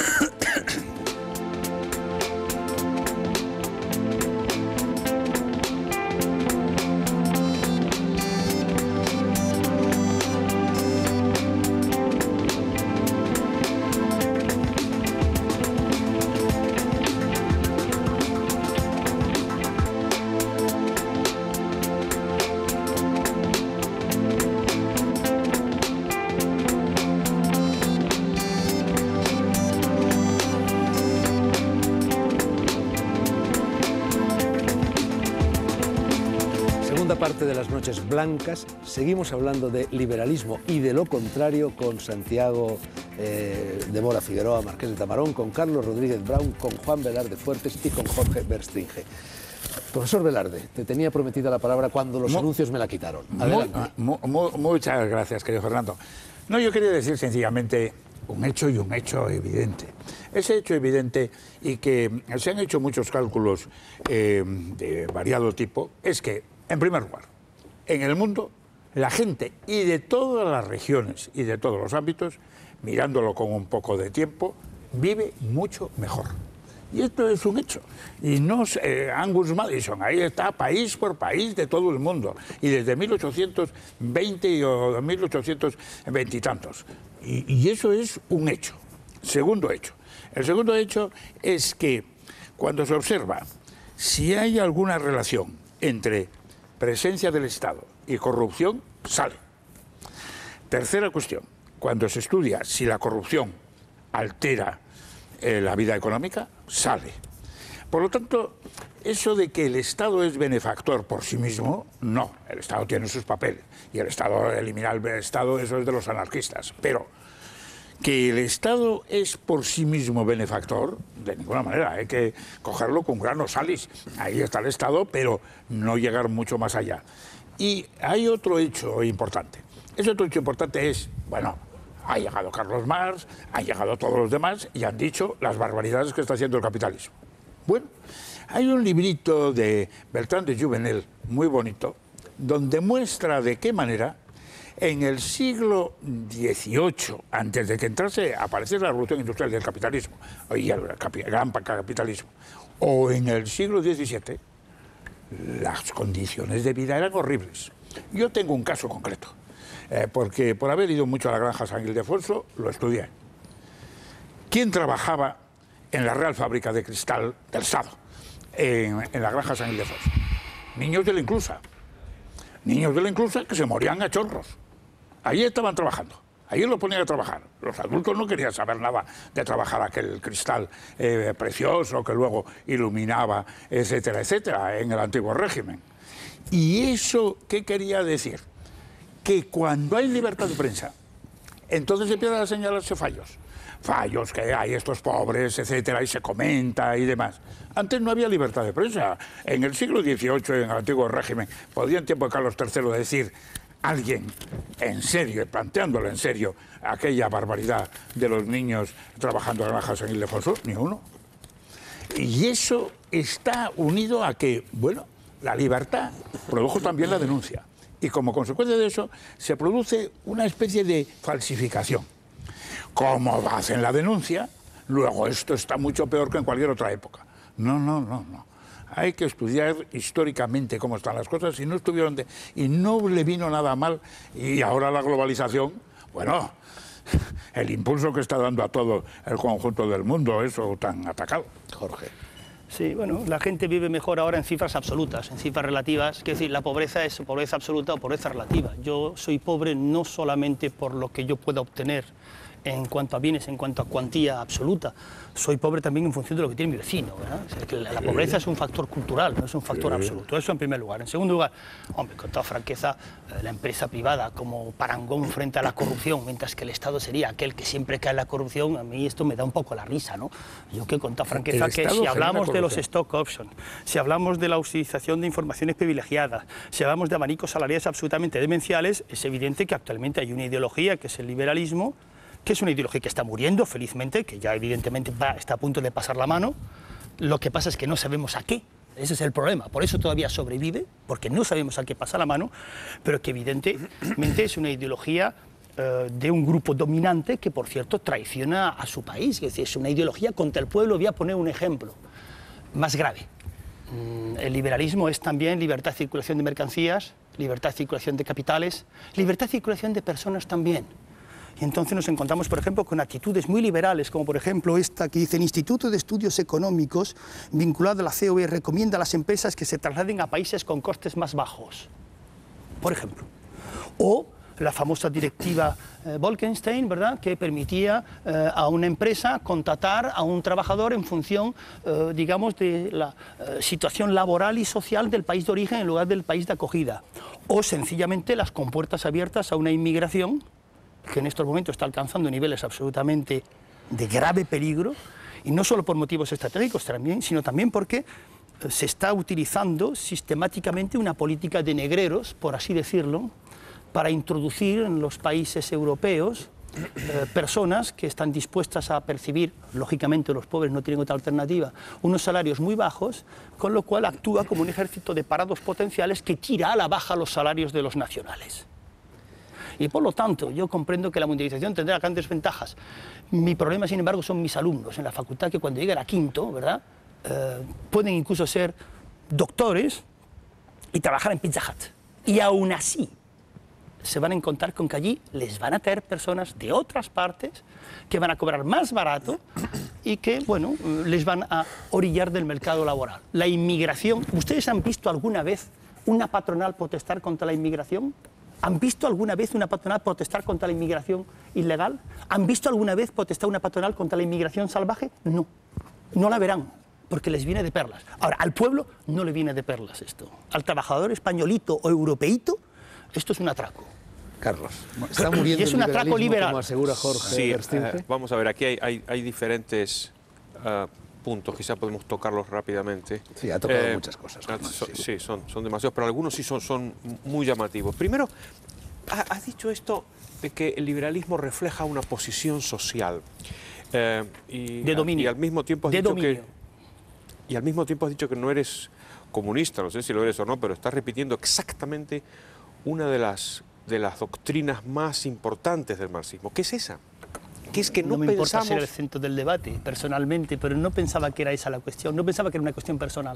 Speaker 1: parte de las noches blancas, seguimos hablando de liberalismo y de lo contrario con Santiago eh, de Mora Figueroa, Marqués de Tamarón, con Carlos Rodríguez Brown, con Juan Velarde Fuertes y con Jorge Verstringe. Profesor Velarde, te tenía prometida la palabra cuando los Mo anuncios me la quitaron. Adelante.
Speaker 4: Mu mu muchas gracias, querido Fernando. No, yo quería decir sencillamente un hecho y un hecho evidente. Ese hecho evidente y que se han hecho muchos cálculos eh, de variado tipo es que, en primer lugar, en el mundo, la gente y de todas las regiones y de todos los ámbitos, mirándolo con un poco de tiempo, vive mucho mejor. Y esto es un hecho. Y no eh, Angus Madison, ahí está, país por país de todo el mundo. Y desde mil ochocientos veinte o mil ochocientos veinte y tantos. Y, y eso es un hecho. Segundo hecho. El segundo hecho es que cuando se observa si hay alguna relación entre presencia del Estado y corrupción, sale. Tercera cuestión, cuando se estudia si la corrupción altera eh, la vida económica, sale. Por lo tanto, eso de que el Estado es benefactor por sí mismo, no. El Estado tiene sus papeles y el Estado, eliminar el Estado, eso es de los anarquistas. Pero que el Estado es por sí mismo benefactor, de ninguna manera, hay que cogerlo con grano salis. Ahí está el Estado, pero no llegar mucho más allá. Y hay otro hecho importante, Ese otro hecho importante es, bueno, ha llegado Carlos Marx, han llegado todos los demás y han dicho las barbaridades que está haciendo el capitalismo. Bueno, hay un librito de Bertrand de Jouvenel, muy bonito, donde muestra de qué manera en el siglo dieciocho, antes de que entrase a aparecer la revolución industrial del capitalismo, y el capi- gran capitalismo, o en el siglo diecisiete, las condiciones de vida eran horribles. Yo tengo un caso concreto, eh, porque por haber ido mucho a la granja San Ildefonso, lo estudié. ¿Quién trabajaba en la Real Fábrica de Cristal del Sado, en, en la granja San Ildefonso? Niños de la Inclusa. Niños de la Inclusa que se morían a chorros. Allí estaban trabajando, allí lo ponían a trabajar. Los adultos no querían saber nada de trabajar aquel cristal eh, precioso que luego iluminaba, etcétera, etcétera, en el antiguo régimen. ¿Y eso qué quería decir? Que cuando hay libertad de prensa, entonces empiezan a señalarse fallos. Fallos que hay estos pobres, etcétera, y se comenta y demás. Antes no había libertad de prensa. En el siglo dieciocho, en el antiguo régimen, podía en tiempo de Carlos tercero decir alguien en serio, planteándolo en serio, aquella barbaridad de los niños trabajando en granjas San Ildefonso, ni uno. Y eso está unido a que, bueno, la libertad produjo también la denuncia. Y como consecuencia de eso, se produce una especie de falsificación. Como hacen la denuncia, luego esto está mucho peor que en cualquier otra época. No, no, no, no. Hay que estudiar históricamente cómo están las cosas y no estuvieron de, y no le vino nada mal. Y ahora la globalización, bueno, el impulso que está dando a todo el conjunto del mundo, eso tan atacado.
Speaker 1: Jorge.
Speaker 2: Sí, bueno, la gente vive mejor ahora en cifras absolutas, en cifras relativas. Es decir, la pobreza es pobreza absoluta o pobreza relativa. Yo soy pobre no solamente por lo que yo pueda obtener en cuanto a bienes, en cuanto a cuantía absoluta. Soy pobre también en función de lo que tiene mi vecino, ¿verdad? O sea, que la, la pobreza es un factor cultural, no es un factor absoluto. Eso en primer lugar. En segundo lugar, hombre, con toda franqueza, eh, la empresa privada como parangón frente a la corrupción, mientras que el Estado sería aquel que siempre cae en la corrupción, a mí esto me da un poco la risa, ¿no? Yo que con toda franqueza que si hablamos de los stock options, si hablamos de la utilización de informaciones privilegiadas, si hablamos de abanicos salariales absolutamente demenciales, es evidente que actualmente hay una ideología que es el liberalismo, que es una ideología que está muriendo, felizmente, que ya evidentemente va, está a punto de pasar la mano. Lo que pasa es que no sabemos a qué. Ese es el problema. Por eso todavía sobrevive, porque no sabemos a qué pasa la mano, pero que evidentemente es una ideología eh, de un grupo dominante que, por cierto, traiciona a su país. Es decir, es una ideología contra el pueblo. Voy a poner un ejemplo más grave. Mm, el liberalismo es también libertad de circulación de mercancías, libertad de circulación de capitales, libertad de circulación de personas también. Y entonces nos encontramos, por ejemplo, con actitudes muy liberales, como por ejemplo esta que dice: el Instituto de Estudios Económicos, vinculado a la C O E, recomienda a las empresas que se trasladen a países con costes más bajos, por ejemplo. O la famosa directiva eh, Bolkestein, ¿verdad?, que permitía eh, a una empresa contratar a un trabajador en función, eh, digamos, de la eh, situación laboral y social del país de origen en lugar del país de acogida. O sencillamente las compuertas abiertas a una inmigración que en estos momentos está alcanzando niveles absolutamente de grave peligro, y no solo por motivos estratégicos también, sino también porque se está utilizando sistemáticamente una política de negreros, por así decirlo, para introducir en los países europeos eh, personas que están dispuestas a percibir, lógicamente los pobres no tienen otra alternativa, unos salarios muy bajos, con lo cual actúa como un ejército de parados potenciales que tira a la baja los salarios de los nacionales. Y por lo tanto, yo comprendo que la mundialización tendrá grandes ventajas. Mi problema, sin embargo, son mis alumnos en la facultad, que cuando llegan a quinto, ¿verdad?, eh, pueden incluso ser doctores y trabajar en Pizza Hut. Y aún así se van a encontrar con que allí les van a traer personas de otras partes que van a cobrar más barato y que, bueno, les van a orillar del mercado laboral. La inmigración, ¿ustedes han visto alguna vez una patronal protestar contra la inmigración? ¿Han visto alguna vez una patronal protestar contra la inmigración ilegal? ¿Han visto alguna vez protestar una patronal contra la inmigración salvaje? No, no la verán, porque les viene de perlas. Ahora, al pueblo no le viene de perlas esto. Al trabajador españolito o europeíto, esto es un atraco.
Speaker 1: Carlos, está muriendo
Speaker 2: y es un
Speaker 1: el
Speaker 2: atraco
Speaker 1: liberalismo,
Speaker 2: liberal,
Speaker 1: como asegura Jorge
Speaker 5: Sí,
Speaker 1: Verstingen.
Speaker 5: eh, vamos a ver, aquí hay, hay, hay diferentes uh, puntos, quizá podemos tocarlos rápidamente.
Speaker 1: Sí, ha tocado
Speaker 5: Eh,
Speaker 1: muchas cosas.
Speaker 5: ah,
Speaker 1: Germán,
Speaker 5: so-
Speaker 1: sí.
Speaker 5: sí, son, son demasiados, pero algunos sí son, son muy llamativos. Primero, has dicho esto de que el liberalismo refleja una posición social. Eh, y,
Speaker 2: de dominio.
Speaker 5: Y al mismo tiempo has
Speaker 2: de
Speaker 5: dicho
Speaker 2: dominio.
Speaker 5: que y al mismo tiempo has dicho que no eres comunista, no sé si lo eres o no, pero estás repitiendo exactamente una de las de las doctrinas más importantes del marxismo. ¿Qué es esa? Que es que no,
Speaker 2: no me importa
Speaker 5: pensamos...
Speaker 2: ser el centro del debate, personalmente, pero no pensaba que era esa la cuestión, no pensaba que era una cuestión personal.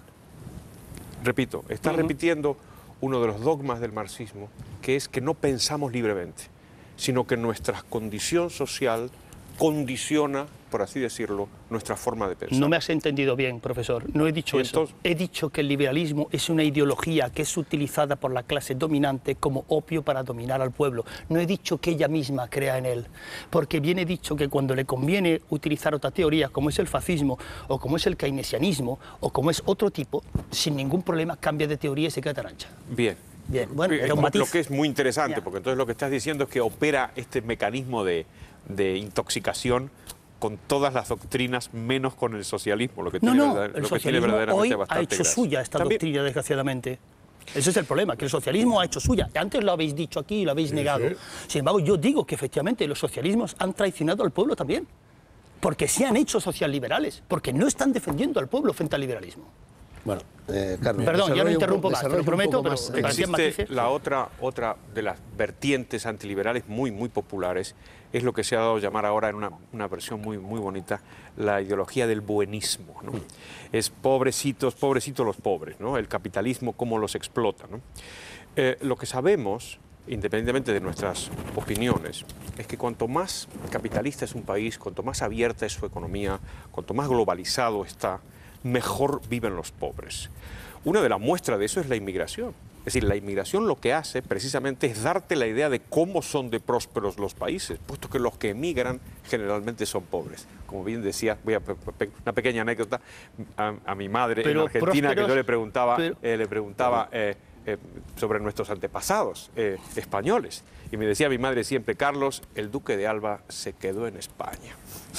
Speaker 5: Repito, estás uh-huh. repitiendo uno de los dogmas del marxismo, que es que no pensamos libremente, sino que nuestra condición social condiciona, por así decirlo, nuestra forma de pensar.
Speaker 2: No me has entendido bien, profesor. No he dicho eso. He dicho que el liberalismo es una ideología que es utilizada por la clase dominante como opio para dominar al pueblo. No he dicho que ella misma crea en él, porque bien he dicho que cuando le conviene utilizar otra teoría, como es el fascismo, o como es el keynesianismo, o como es otro tipo, sin ningún problema cambia de teoría y se queda tan ancha.
Speaker 5: Bien.
Speaker 2: Bien, bueno, era un matiz.
Speaker 5: Lo que es muy interesante,
Speaker 2: yeah.
Speaker 5: porque entonces lo que estás diciendo es que opera este mecanismo de, de intoxicación con todas las doctrinas, menos con el socialismo, lo que
Speaker 2: no,
Speaker 5: tiene,
Speaker 2: no,
Speaker 5: verdad,
Speaker 2: el
Speaker 5: lo que
Speaker 2: socialismo
Speaker 5: tiene verdaderamente
Speaker 2: hoy
Speaker 5: bastante
Speaker 2: ha hecho
Speaker 5: gracia.
Speaker 2: suya esta
Speaker 5: También,
Speaker 2: doctrina, desgraciadamente. Ese es el problema, que el socialismo ha hecho suya. Antes lo habéis dicho aquí y lo habéis sí, negado. Sí. Sin embargo, yo digo que efectivamente los socialismos han traicionado al pueblo también, porque se han hecho socialliberales, porque no están defendiendo al pueblo frente al liberalismo.
Speaker 1: Bueno, eh, Carlos,
Speaker 2: perdón, ya no interrumpo más, te lo prometo, pero
Speaker 1: más,
Speaker 5: existe la otra, otra de las vertientes antiliberales muy, muy populares, es lo que se ha dado a llamar ahora en una, una versión muy, muy bonita, la ideología del buenismo, ¿no? Mm. Es pobrecitos, pobrecitos los pobres, ¿no? El capitalismo, cómo los explota, ¿no? Eh, lo que sabemos, independientemente de nuestras opiniones, es que cuanto más capitalista es un país, cuanto más abierta es su economía, cuanto más globalizado está, mejor viven los pobres. Una de las muestras de eso es la inmigración. Es decir, la inmigración lo que hace precisamente es darte la idea de cómo son de prósperos los países, puesto que los que emigran generalmente son pobres. Como bien decía, voy a una pequeña anécdota, a, a mi madre pero en Argentina, que yo le preguntaba, pero, eh, le preguntaba eh, eh, sobre nuestros antepasados eh, españoles. Y me decía mi madre siempre, Carlos, el duque de Alba se quedó en España.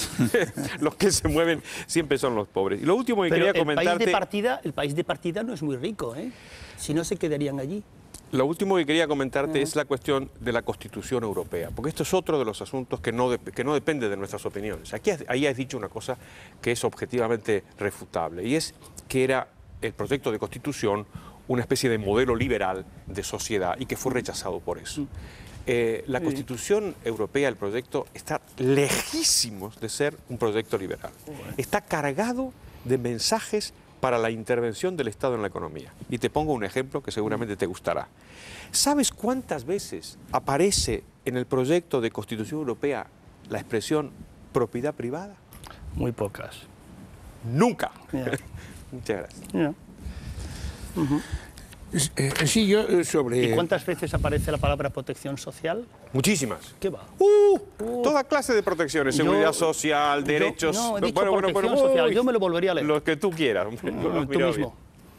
Speaker 5: Los que se mueven siempre son los pobres. Y lo último que
Speaker 2: pero
Speaker 5: quería
Speaker 2: el
Speaker 5: comentarte...
Speaker 2: País de partida, el país de partida no es muy rico, ¿eh? Si no, se quedarían allí.
Speaker 5: Lo último que quería comentarte
Speaker 2: uh-huh.
Speaker 5: es la cuestión de la Constitución Europea, porque esto es otro de los asuntos que no, de, que no depende de nuestras opiniones. Aquí ahí has dicho una cosa que es objetivamente refutable, y es que era el proyecto de Constitución una especie de modelo liberal de sociedad y que fue rechazado por eso. Uh-huh. Eh, la Constitución Europea, el proyecto, está lejísimos de ser un proyecto liberal. Está cargado de mensajes para la intervención del Estado en la economía. Y te pongo un ejemplo que seguramente te gustará. ¿Sabes cuántas veces aparece en el proyecto de Constitución Europea la expresión propiedad privada?
Speaker 2: Muy pocas.
Speaker 5: Nunca.
Speaker 2: Yeah.
Speaker 5: Muchas gracias.
Speaker 2: Yeah. Uh-huh.
Speaker 4: Eh, sí, yo sobre...
Speaker 2: ¿Y cuántas veces aparece la palabra protección social?
Speaker 5: Muchísimas.
Speaker 2: ¿Qué va?
Speaker 5: Uh, uh, toda clase de protecciones, seguridad yo, social, derechos...
Speaker 2: Yo, no, he dicho
Speaker 5: bueno, bueno,
Speaker 2: protección
Speaker 5: bueno,
Speaker 2: social,
Speaker 5: uy,
Speaker 2: yo me lo volvería a leer.
Speaker 5: Los que tú quieras, hombre.
Speaker 2: No,
Speaker 5: yo los
Speaker 2: tú mismo.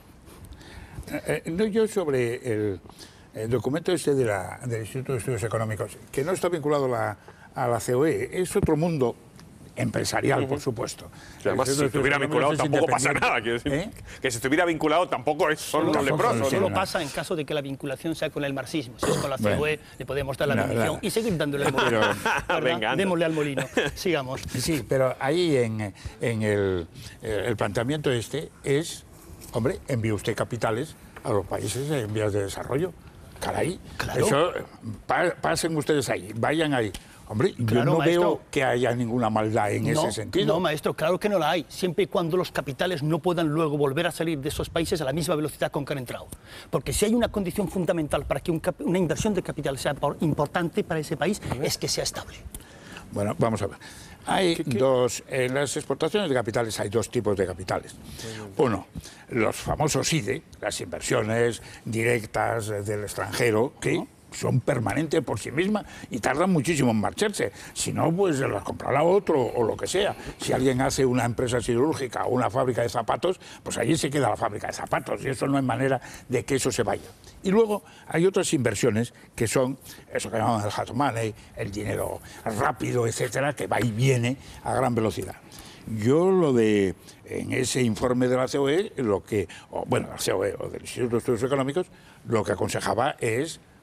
Speaker 4: Eh, no, yo sobre el, el documento este de la, del Instituto de Estudios Económicos, que no está vinculado a la, a la C O E, es otro mundo empresarial, uh-huh. por supuesto.
Speaker 5: Sí, además, si estuviera vinculado tampoco pasa nada. Quiero decir, ¿eh? Que si estuviera vinculado tampoco es, son los leprosos.
Speaker 2: Solo pasa en caso de que la vinculación sea con el marxismo. Si es con la C O E, bueno, le podemos dar la no, bendición no. y seguir dándole al molino. Venga, démosle al molino. Sigamos.
Speaker 4: Sí, pero ahí en, en el, el planteamiento este es, hombre, envíe usted capitales a los países en vías de desarrollo. Caray, claro. Eso, pa, pasen ustedes ahí, vayan ahí. Hombre,
Speaker 2: claro,
Speaker 4: yo no
Speaker 2: maestro,
Speaker 4: veo que haya ninguna maldad en
Speaker 2: no,
Speaker 4: ese sentido.
Speaker 2: No, maestro, claro que no la hay, siempre y cuando los capitales no puedan luego volver a salir de esos países a la misma velocidad con que han entrado. Porque si hay una condición fundamental para que un cap una inversión de capital sea importante para ese país, es que sea estable.
Speaker 4: Bueno, vamos a ver. Hay ¿Qué, qué? dos, en las exportaciones de capitales hay dos tipos de capitales. Uno, los famosos I D E, las inversiones directas del extranjero, que ¿no? son permanentes por sí mismas y tardan muchísimo en marcharse. Si no, pues las comprará otro o lo que sea. Si alguien hace una empresa siderúrgica o una fábrica de zapatos, pues allí se queda la fábrica de zapatos y eso no hay manera de que eso se vaya. Y luego hay otras inversiones que son eso que llamamos el hot money, el dinero rápido, etcétera, que va y viene a gran velocidad. Yo lo de, en ese informe de la C O E, lo que, o, bueno, la C O E o del Instituto de Estudios Económicos, lo que aconsejaba es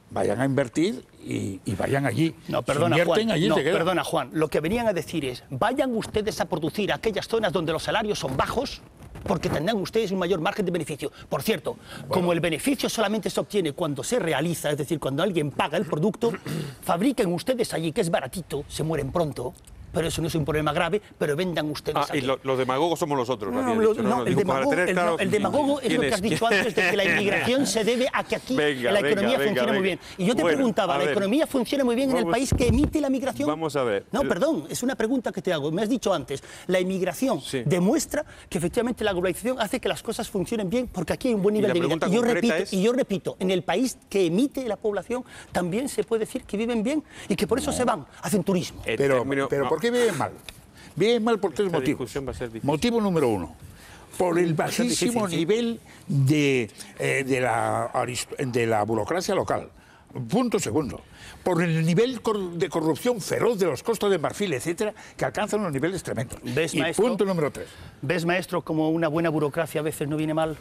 Speaker 4: vayan a invertir y, y vayan allí.
Speaker 2: No, perdona,
Speaker 4: si invierten,
Speaker 2: Juan,
Speaker 4: allí
Speaker 2: no,
Speaker 4: se quedan.
Speaker 2: perdona, Juan. Lo que venían a decir es, vayan ustedes a producir aquellas zonas donde los salarios son bajos, porque tendrán ustedes un mayor margen de beneficio. Por cierto, bueno, como el beneficio solamente se obtiene cuando se realiza, es decir, cuando alguien paga el producto, fabriquen ustedes allí, que es baratito, se mueren pronto, pero eso no es un problema grave, pero vendan ustedes
Speaker 5: Ah,
Speaker 2: aquí.
Speaker 5: y lo- los demagogos somos nosotros.
Speaker 2: No,
Speaker 5: había
Speaker 2: no,
Speaker 5: dicho,
Speaker 2: no, el,
Speaker 5: Digo, para
Speaker 2: demagogo,
Speaker 5: tener
Speaker 2: el-
Speaker 5: claro
Speaker 2: no, el demagogo es
Speaker 5: quién
Speaker 2: lo que has
Speaker 5: quién.
Speaker 2: dicho antes, de que la inmigración se debe a que aquí
Speaker 5: Venga,
Speaker 2: la
Speaker 5: venga,
Speaker 2: economía
Speaker 5: venga,
Speaker 2: funciona muy
Speaker 5: venga.
Speaker 2: bien. Y yo te
Speaker 5: Bueno,
Speaker 2: preguntaba,
Speaker 5: a
Speaker 2: ¿la
Speaker 5: ver.
Speaker 2: economía funciona muy bien en el
Speaker 5: Vamos-
Speaker 2: país que emite la migración?
Speaker 5: Vamos a ver.
Speaker 2: No, perdón, es una pregunta que te hago. Me has dicho antes, la inmigración
Speaker 5: Sí.
Speaker 2: demuestra que efectivamente la globalización hace que las cosas funcionen bien porque aquí hay un buen
Speaker 5: Y
Speaker 2: nivel
Speaker 5: la
Speaker 2: de vida.
Speaker 5: pregunta
Speaker 2: Y yo,
Speaker 5: concreta
Speaker 2: repito,
Speaker 5: es-
Speaker 2: y yo repito, en el país que emite la población también se puede decir que viven bien y que por eso se van, hacen turismo.
Speaker 5: En
Speaker 4: Pero,
Speaker 5: término-
Speaker 4: pero
Speaker 5: no.
Speaker 4: ¿por qué viven mal? Viven mal por tres
Speaker 5: Esta
Speaker 4: motivos.
Speaker 5: discusión va a ser difícil.
Speaker 4: Motivo número uno, por el
Speaker 2: Va a ser
Speaker 4: bajísimo
Speaker 2: difícil, sí.
Speaker 4: nivel de, eh, de, la, arist- de la burocracia local. Punto segundo, por el nivel cor- de corrupción feroz de los costos de marfil, etcétera, que alcanzan unos niveles tremendos.
Speaker 2: ¿Ves,
Speaker 4: y
Speaker 2: maestro?
Speaker 4: punto número tres,
Speaker 2: ¿Ves, maestro, como una buena burocracia a veces no viene mal?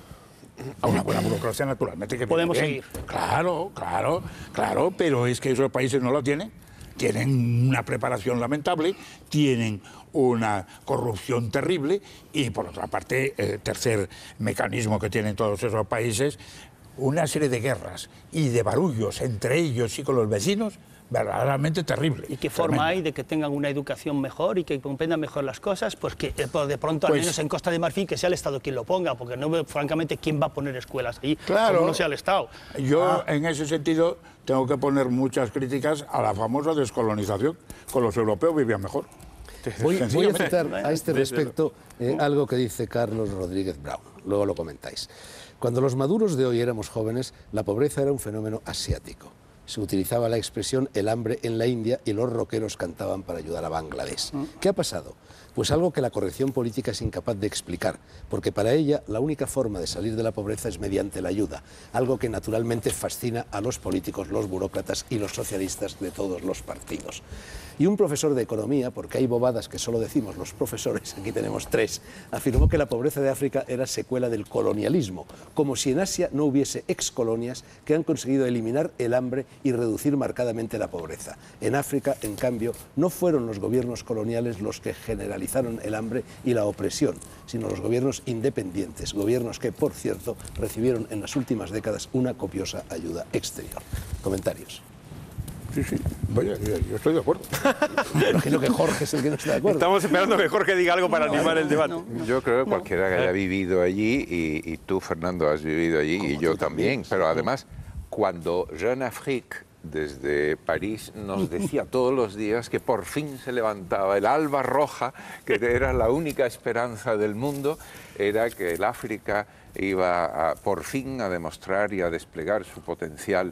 Speaker 4: a una buena burocracia naturalmente que viene
Speaker 2: Podemos
Speaker 4: bien.
Speaker 2: seguir.
Speaker 4: Claro, claro, claro, pero es que esos países no lo tienen. Tienen una preparación lamentable, tienen una corrupción terrible y, por otra parte, el tercer mecanismo que tienen todos esos países, una serie de guerras y de barullos entre ellos y con los vecinos verdaderamente terrible.
Speaker 2: ¿Y qué forma
Speaker 4: tremendo.
Speaker 2: hay de que tengan una educación mejor y que comprendan mejor las cosas? Pues que eh, pues de pronto, al
Speaker 4: Pues-
Speaker 2: menos en Costa de Marfil, que sea el Estado quien lo ponga, porque no veo, francamente, quién va a poner escuelas allí,
Speaker 4: Claro.
Speaker 2: como no sea el Estado.
Speaker 4: Yo,
Speaker 2: Ah,
Speaker 4: en ese sentido, tengo que poner muchas críticas a la famosa descolonización. Con los europeos vivían mejor.
Speaker 1: Voy, voy a
Speaker 4: Sencillamente.
Speaker 1: citar a este respecto eh, algo que dice Carlos Rodríguez Brown, luego lo comentáis. Cuando los maduros de hoy éramos jóvenes, la pobreza era un fenómeno asiático. Se utilizaba la expresión el hambre en la India y los rockeros cantaban para ayudar a Bangladesh. ¿Qué ha pasado? Pues algo que la corrección política es incapaz de explicar, porque para ella la única forma de salir de la pobreza es mediante la ayuda, algo que naturalmente fascina a los políticos, los burócratas y los socialistas de todos los partidos. Y un profesor de economía, porque hay bobadas que solo decimos los profesores, aquí tenemos tres, afirmó que la pobreza de África era secuela del colonialismo, como si en Asia no hubiese excolonias que han conseguido eliminar el hambre y reducir marcadamente la pobreza. En África, en cambio, no fueron los gobiernos coloniales los que generalizaron el hambre y la opresión, sino los gobiernos independientes, gobiernos que, por cierto, recibieron en las últimas décadas una copiosa ayuda exterior. Comentarios.
Speaker 4: Sí, sí. Vaya, yo, yo estoy de acuerdo.
Speaker 1: Imagino que Jorge es el que no está de acuerdo.
Speaker 5: Estamos esperando que Jorge diga algo para animar el debate.
Speaker 3: Yo creo que cualquiera que haya vivido allí, y, y tú, Fernando, has vivido allí, y yo también, pero además, cuando Jeune Afrique desde París nos decía todos los días que por fin se levantaba el alba roja, que era la única esperanza del mundo, era que el África iba a, por fin a demostrar y a desplegar su potencial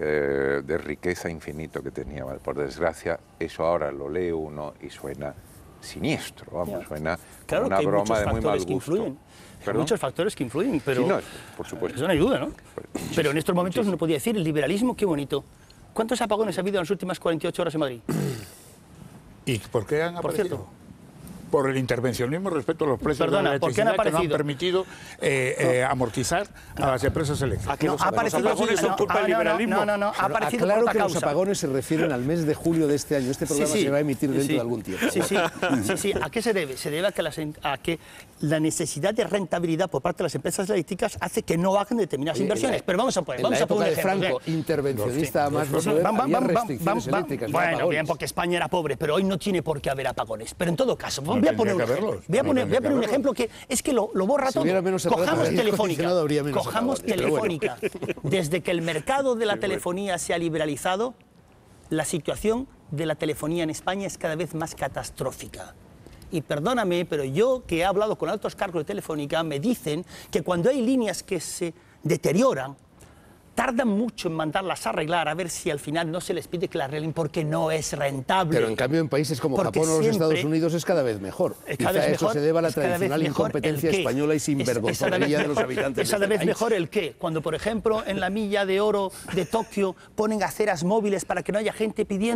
Speaker 3: eh, de riqueza infinito que tenía. Por desgracia, eso ahora lo lee uno y suena siniestro, vamos,
Speaker 2: Ya.
Speaker 3: suena
Speaker 2: Claro
Speaker 3: una
Speaker 2: que hay
Speaker 3: broma
Speaker 2: muchos
Speaker 3: de muy mal
Speaker 2: factores que
Speaker 3: gusto.
Speaker 2: influyen. Hay
Speaker 3: ¿Perdón?
Speaker 2: muchos factores que influyen, pero
Speaker 3: Sí, no, por supuesto.
Speaker 2: eso no hay duda, ¿no? Pero en estos momentos uno podría decir, el liberalismo, qué bonito. ¿Cuántos apagones ha habido en las últimas cuarenta y ocho horas en Madrid?
Speaker 4: ¿Y por qué han
Speaker 2: Por
Speaker 4: aparecido?
Speaker 2: cierto.
Speaker 4: Por el intervencionismo respecto a los precios
Speaker 2: Perdona,
Speaker 4: de la
Speaker 2: ¿por qué han
Speaker 4: electricidad que no han
Speaker 2: aparecido?
Speaker 4: permitido eh, eh, amor a las empresas eléctricas.
Speaker 5: ¿A que
Speaker 2: No,
Speaker 5: los,
Speaker 2: ha
Speaker 5: los
Speaker 2: aparecido
Speaker 5: apagones son
Speaker 2: no,
Speaker 5: culpa
Speaker 2: ah,
Speaker 5: del
Speaker 2: no, no,
Speaker 5: liberalismo?
Speaker 2: No, no, no, ha
Speaker 1: Pero
Speaker 2: aparecido por
Speaker 1: aclaro
Speaker 2: otra
Speaker 1: que los
Speaker 2: causa.
Speaker 1: apagones se refieren al mes de julio de este año. Este programa
Speaker 2: Sí, sí.
Speaker 1: se va a emitir dentro
Speaker 2: Sí,
Speaker 1: de algún tiempo.
Speaker 2: Sí, sí, sí, sí. ¿A qué se debe? Se debe a que, las, a que la necesidad de rentabilidad por parte de las empresas eléctricas hace que no hagan determinadas
Speaker 1: Oye,
Speaker 2: inversiones.
Speaker 1: en la-
Speaker 2: Pero vamos a poner,
Speaker 1: En
Speaker 2: vamos
Speaker 1: la
Speaker 2: a poner
Speaker 1: época
Speaker 2: un
Speaker 1: de
Speaker 2: ejemplo.
Speaker 1: Franco,
Speaker 2: bien.
Speaker 1: intervencionista más no
Speaker 2: Sí,
Speaker 1: poder,
Speaker 2: vam- vam-
Speaker 1: había
Speaker 2: vam-
Speaker 1: restricciones
Speaker 2: vam- vam-
Speaker 1: eléctricas. no
Speaker 2: Bueno,
Speaker 1: apagones.
Speaker 2: bien, porque España era pobre, pero hoy no tiene por qué haber apagones. Pero en todo caso, voy a
Speaker 4: tendría
Speaker 2: poner un
Speaker 4: que
Speaker 2: ejemplo.
Speaker 4: haberlos,
Speaker 2: Voy a
Speaker 4: no
Speaker 2: poner, voy a
Speaker 4: tendría que
Speaker 2: poner un
Speaker 4: haberlos.
Speaker 2: ejemplo que es que lo, lo borra
Speaker 1: Si
Speaker 2: todo.
Speaker 1: hubiera menos aparatos
Speaker 2: Cojamos
Speaker 1: de aire
Speaker 2: Telefónica.
Speaker 1: acondicionado, habría menos
Speaker 2: Cojamos
Speaker 1: apagones, pero bueno.
Speaker 2: Telefónica. Desde que el mercado de la telefonía se ha liberalizado, la situación de la telefonía en España es cada vez más catastrófica. Y perdóname, pero yo que he hablado con altos cargos de Telefónica, me dicen que cuando hay líneas que se deterioran, tardan mucho en mandarlas a arreglar, a ver si al final no se les pide que las arreglen porque no es rentable.
Speaker 1: Pero en cambio en países como
Speaker 2: Porque
Speaker 1: Japón o los
Speaker 2: siempre-
Speaker 1: Estados Unidos es cada vez mejor.
Speaker 2: Es
Speaker 1: Quizá
Speaker 2: cada vez
Speaker 1: eso
Speaker 2: mejor,
Speaker 1: se deba a la
Speaker 2: es cada vez
Speaker 1: tradicional
Speaker 2: mejor
Speaker 1: incompetencia
Speaker 2: el qué.
Speaker 1: española y
Speaker 2: Es- es cada vez
Speaker 1: sinvergonzonería de los
Speaker 2: mejor-
Speaker 1: habitantes
Speaker 2: Es cada
Speaker 1: de este
Speaker 2: vez
Speaker 1: país.
Speaker 2: mejor el qué. Cuando, por ejemplo, en la milla de oro de Tokio ponen aceras móviles para que no haya gente pidiendo,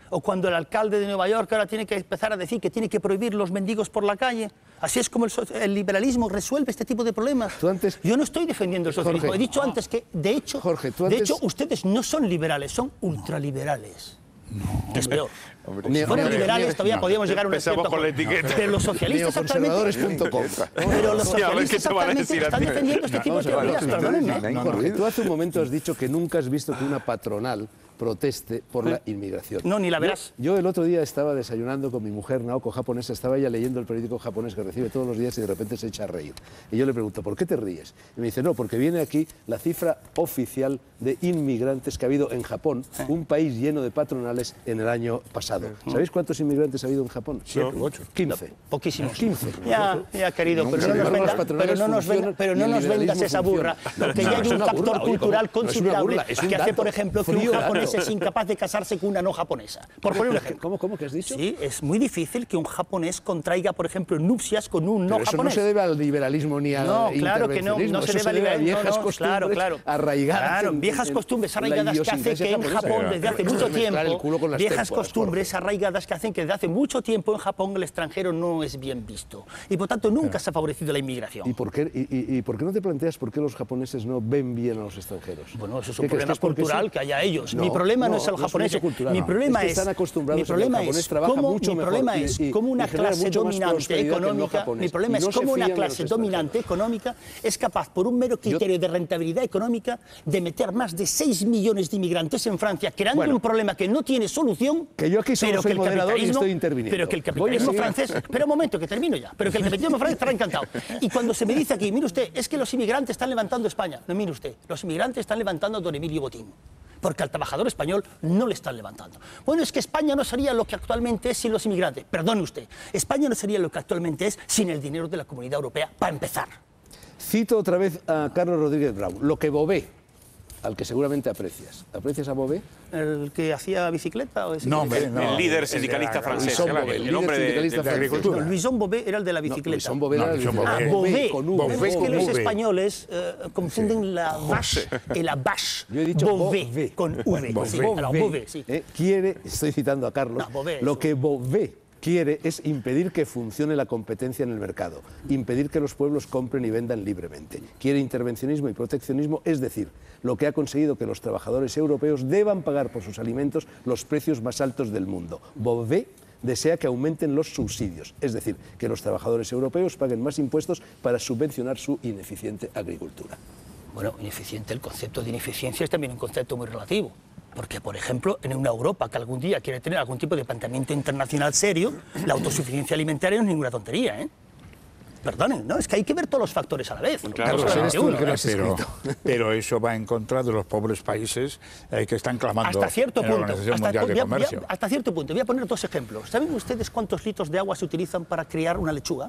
Speaker 2: O cuando el alcalde de Nueva York ahora tiene que empezar a decir que tiene que prohibir los mendigos por la calle. Así es como el, el liberalismo resuelve este tipo de problemas.
Speaker 1: Tú antes...
Speaker 2: Yo no estoy defendiendo el socialismo.
Speaker 1: Jorge,
Speaker 2: He dicho antes que, de hecho,
Speaker 1: Jorge, tú
Speaker 2: de
Speaker 1: antes...
Speaker 2: hecho, ustedes no son liberales, son ultraliberales. No, que es peor.
Speaker 3: Hombre,
Speaker 2: Si fueran
Speaker 1: hombre,
Speaker 2: liberales
Speaker 1: hombre,
Speaker 2: todavía
Speaker 1: no.
Speaker 2: podíamos llegar a un
Speaker 5: Empezamos
Speaker 2: cierto
Speaker 5: con la
Speaker 2: acuerdo.
Speaker 5: etiqueta.
Speaker 2: Pero los socialistas actualmente,
Speaker 1: neoconservadores punto com.
Speaker 2: pero los
Speaker 5: Sí, a ver qué
Speaker 2: socialistas
Speaker 5: te van a
Speaker 2: actualmente
Speaker 5: decir a
Speaker 2: están
Speaker 5: ti.
Speaker 2: defendiendo este tipo de teorías, perdónenme.
Speaker 3: no,
Speaker 1: Jorge, tú hace un momento has dicho que nunca has visto que una patronal proteste por la inmigración.
Speaker 2: No, ni la
Speaker 1: Yo-
Speaker 2: verás.
Speaker 1: Yo, el otro día estaba desayunando con mi mujer, Naoko, japonesa, estaba ella leyendo el periódico japonés que recibe todos los días y de repente se echa a reír. Y yo le pregunto, ¿por qué te ríes? Y me dice, no, porque viene aquí la cifra oficial de inmigrantes que ha habido en Japón, un país lleno de patronales en el año pasado. ¿Sabéis cuántos inmigrantes ha habido en Japón?
Speaker 4: Siete u ocho.
Speaker 1: quince.
Speaker 2: Poquísimos.
Speaker 1: quince.
Speaker 2: Ya, ya, querido, pero
Speaker 1: Sin
Speaker 2: no nos,
Speaker 1: embargo,
Speaker 2: venda-
Speaker 1: las patronales
Speaker 2: pero no nos,
Speaker 1: funcionan
Speaker 2: venda- pero
Speaker 1: y
Speaker 2: no
Speaker 1: el
Speaker 2: nos vendas
Speaker 1: liberalismo
Speaker 2: esa burra,
Speaker 1: funciona.
Speaker 2: porque
Speaker 1: No,
Speaker 2: ya
Speaker 1: no
Speaker 2: hay
Speaker 1: es
Speaker 2: un
Speaker 1: una
Speaker 2: factor
Speaker 1: burla, oye,
Speaker 2: cultural
Speaker 1: ¿cómo? No es una
Speaker 2: considerable
Speaker 1: burla, es un
Speaker 2: que hace,
Speaker 1: dato,
Speaker 2: por ejemplo, que un
Speaker 1: frío
Speaker 2: japonés
Speaker 1: dato.
Speaker 2: es incapaz de casarse con una no japonesa. Por poner un ejemplo.
Speaker 1: ¿Cómo, cómo que has dicho?
Speaker 2: Sí, es muy difícil que un japonés contraiga, por ejemplo, nupcias con un no
Speaker 1: Pero eso
Speaker 2: japonés.
Speaker 1: no se debe al liberalismo ni al
Speaker 2: No, claro que no,
Speaker 1: intervencionismo,
Speaker 2: no se
Speaker 1: eso
Speaker 2: debe a
Speaker 1: a
Speaker 2: liberalismo,
Speaker 1: viejas
Speaker 2: no, no,
Speaker 1: costumbres
Speaker 2: claro, claro.
Speaker 1: arraigadas.
Speaker 2: Claro,
Speaker 1: en-
Speaker 2: viejas
Speaker 1: en-
Speaker 2: costumbres
Speaker 1: en la
Speaker 2: arraigadas que hace
Speaker 1: idiosincrasia
Speaker 2: que en
Speaker 1: japonesa.
Speaker 2: Japón desde hace mucho
Speaker 1: Mezclar el culo
Speaker 2: tiempo,
Speaker 1: con las
Speaker 2: viejas
Speaker 1: témporas,
Speaker 2: costumbres arraigadas que hacen que desde hace mucho tiempo en Japón el extranjero no es bien visto. Y por tanto nunca se ha favorecido la inmigración.
Speaker 1: ¿Y por, qué, y, y- y por qué no te planteas por qué los japoneses no ven bien a los extranjeros?
Speaker 2: Bueno, eso es
Speaker 1: ¿Qué
Speaker 2: un
Speaker 1: crees?
Speaker 2: problema
Speaker 1: ¿Que es porque
Speaker 2: cultural
Speaker 1: sí?
Speaker 2: que haya ellos.
Speaker 1: No,
Speaker 2: mi problema no,
Speaker 1: no,
Speaker 2: es el
Speaker 1: no es un
Speaker 2: japonés.
Speaker 1: hecho cultural,
Speaker 2: mi
Speaker 1: no.
Speaker 2: problema
Speaker 1: Es que
Speaker 2: es,
Speaker 1: están acostumbrados
Speaker 2: mi
Speaker 1: a que el
Speaker 2: problema
Speaker 1: japonés
Speaker 2: es
Speaker 1: trabaja
Speaker 2: cómo,
Speaker 1: mucho
Speaker 2: mi
Speaker 1: mejor
Speaker 2: problema
Speaker 1: y-
Speaker 2: es
Speaker 1: y-
Speaker 2: cómo una
Speaker 1: y genera
Speaker 2: clase
Speaker 1: mucho más
Speaker 2: dominante
Speaker 1: prosperidad que el no
Speaker 2: económica.
Speaker 1: japonés.
Speaker 2: Mi problema
Speaker 1: Y no
Speaker 2: es
Speaker 1: se
Speaker 2: cómo una
Speaker 1: fían de los
Speaker 2: clase
Speaker 1: extranjeros.
Speaker 2: dominante económica es capaz, por un mero criterio de rentabilidad económica, de meter más de seis millones de inmigrantes en Francia, creando
Speaker 1: Bueno.
Speaker 2: un problema que no tiene solución.
Speaker 1: Que yo aquí solo
Speaker 2: pero
Speaker 1: soy
Speaker 2: que el
Speaker 1: moderador y
Speaker 2: capitalismo-
Speaker 1: estoy interviniendo.
Speaker 2: Pero que el
Speaker 1: Voy a
Speaker 2: capitalismo
Speaker 1: seguir.
Speaker 2: francés. Espera un momento, que termino ya. Pero que el capitalismo francés estará encantado. Y cuando se me dice aquí, mire usted, es que los inmigrantes están levantando España. No, mire usted, los inmigrantes están levantando a don Emilio Botín. Porque al trabajador español no le están levantando. Bueno, es que España no sería lo que actualmente es sin los inmigrantes. Perdone usted, España no sería lo que actualmente es sin el dinero de la Comunidad Europea, para empezar.
Speaker 1: Cito otra vez a Carlos Rodríguez Brown, lo que Bové, al que seguramente aprecias. ¿Aprecias a Bové?
Speaker 2: ¿El que hacía bicicleta? O ese
Speaker 4: No,
Speaker 2: que-
Speaker 4: hombre, no.
Speaker 5: El líder
Speaker 4: de
Speaker 5: sindicalista
Speaker 4: la-
Speaker 5: francés,
Speaker 1: Louison
Speaker 5: claro,
Speaker 1: Bové,
Speaker 5: el
Speaker 1: líder
Speaker 5: hombre de,
Speaker 1: sindicalista
Speaker 5: de- de
Speaker 1: francés.
Speaker 4: agricultura.
Speaker 2: No, Louison Bové era el de la
Speaker 1: No,
Speaker 2: bicicleta.
Speaker 1: Louison Bové
Speaker 4: No,
Speaker 1: era el
Speaker 4: Louison
Speaker 1: de-
Speaker 2: Ah,
Speaker 4: Bové.
Speaker 2: Bové.
Speaker 1: con U.
Speaker 4: Bové.
Speaker 2: Es que los
Speaker 4: Bové.
Speaker 2: españoles eh, confunden la vache y la vache.
Speaker 1: Yo he dicho
Speaker 2: Bové,
Speaker 1: Bové.
Speaker 2: con V.
Speaker 4: Bové.
Speaker 2: Sí, alors, Bové, sí.
Speaker 1: Eh, quiere, estoy citando a Carlos,
Speaker 2: No, Bové,
Speaker 1: lo
Speaker 2: eso.
Speaker 1: que Bové quiere es impedir que funcione la competencia en el mercado, impedir que los pueblos compren y vendan libremente. Quiere intervencionismo y proteccionismo, es decir, lo que ha conseguido que los trabajadores europeos deban pagar por sus alimentos los precios más altos del mundo. Bové desea que aumenten los subsidios, es decir, que los trabajadores europeos paguen más impuestos para subvencionar su ineficiente agricultura.
Speaker 2: Bueno, ineficiente, el concepto de ineficiencia es también un concepto muy relativo. Porque, por ejemplo, en una Europa que algún día quiere tener algún tipo de planteamiento internacional serio, la autosuficiencia alimentaria no es ninguna tontería, ¿eh? Perdonen, ¿no? Es que hay que ver todos los factores a la vez.
Speaker 5: Claro,
Speaker 2: no
Speaker 1: eres
Speaker 2: solamente
Speaker 1: tú el
Speaker 2: uno.
Speaker 1: que lo has
Speaker 4: Pero,
Speaker 1: escrito.
Speaker 4: pero eso va en contra de los pobres países eh, que están clamando
Speaker 2: Hasta cierto
Speaker 4: en la
Speaker 2: punto.
Speaker 4: Organización
Speaker 2: Hasta,
Speaker 4: Mundial de
Speaker 2: voy a- voy a-
Speaker 4: Comercio.
Speaker 2: hasta cierto punto. Voy a poner dos ejemplos. ¿Saben ustedes cuántos litros de agua se utilizan para criar una lechuga?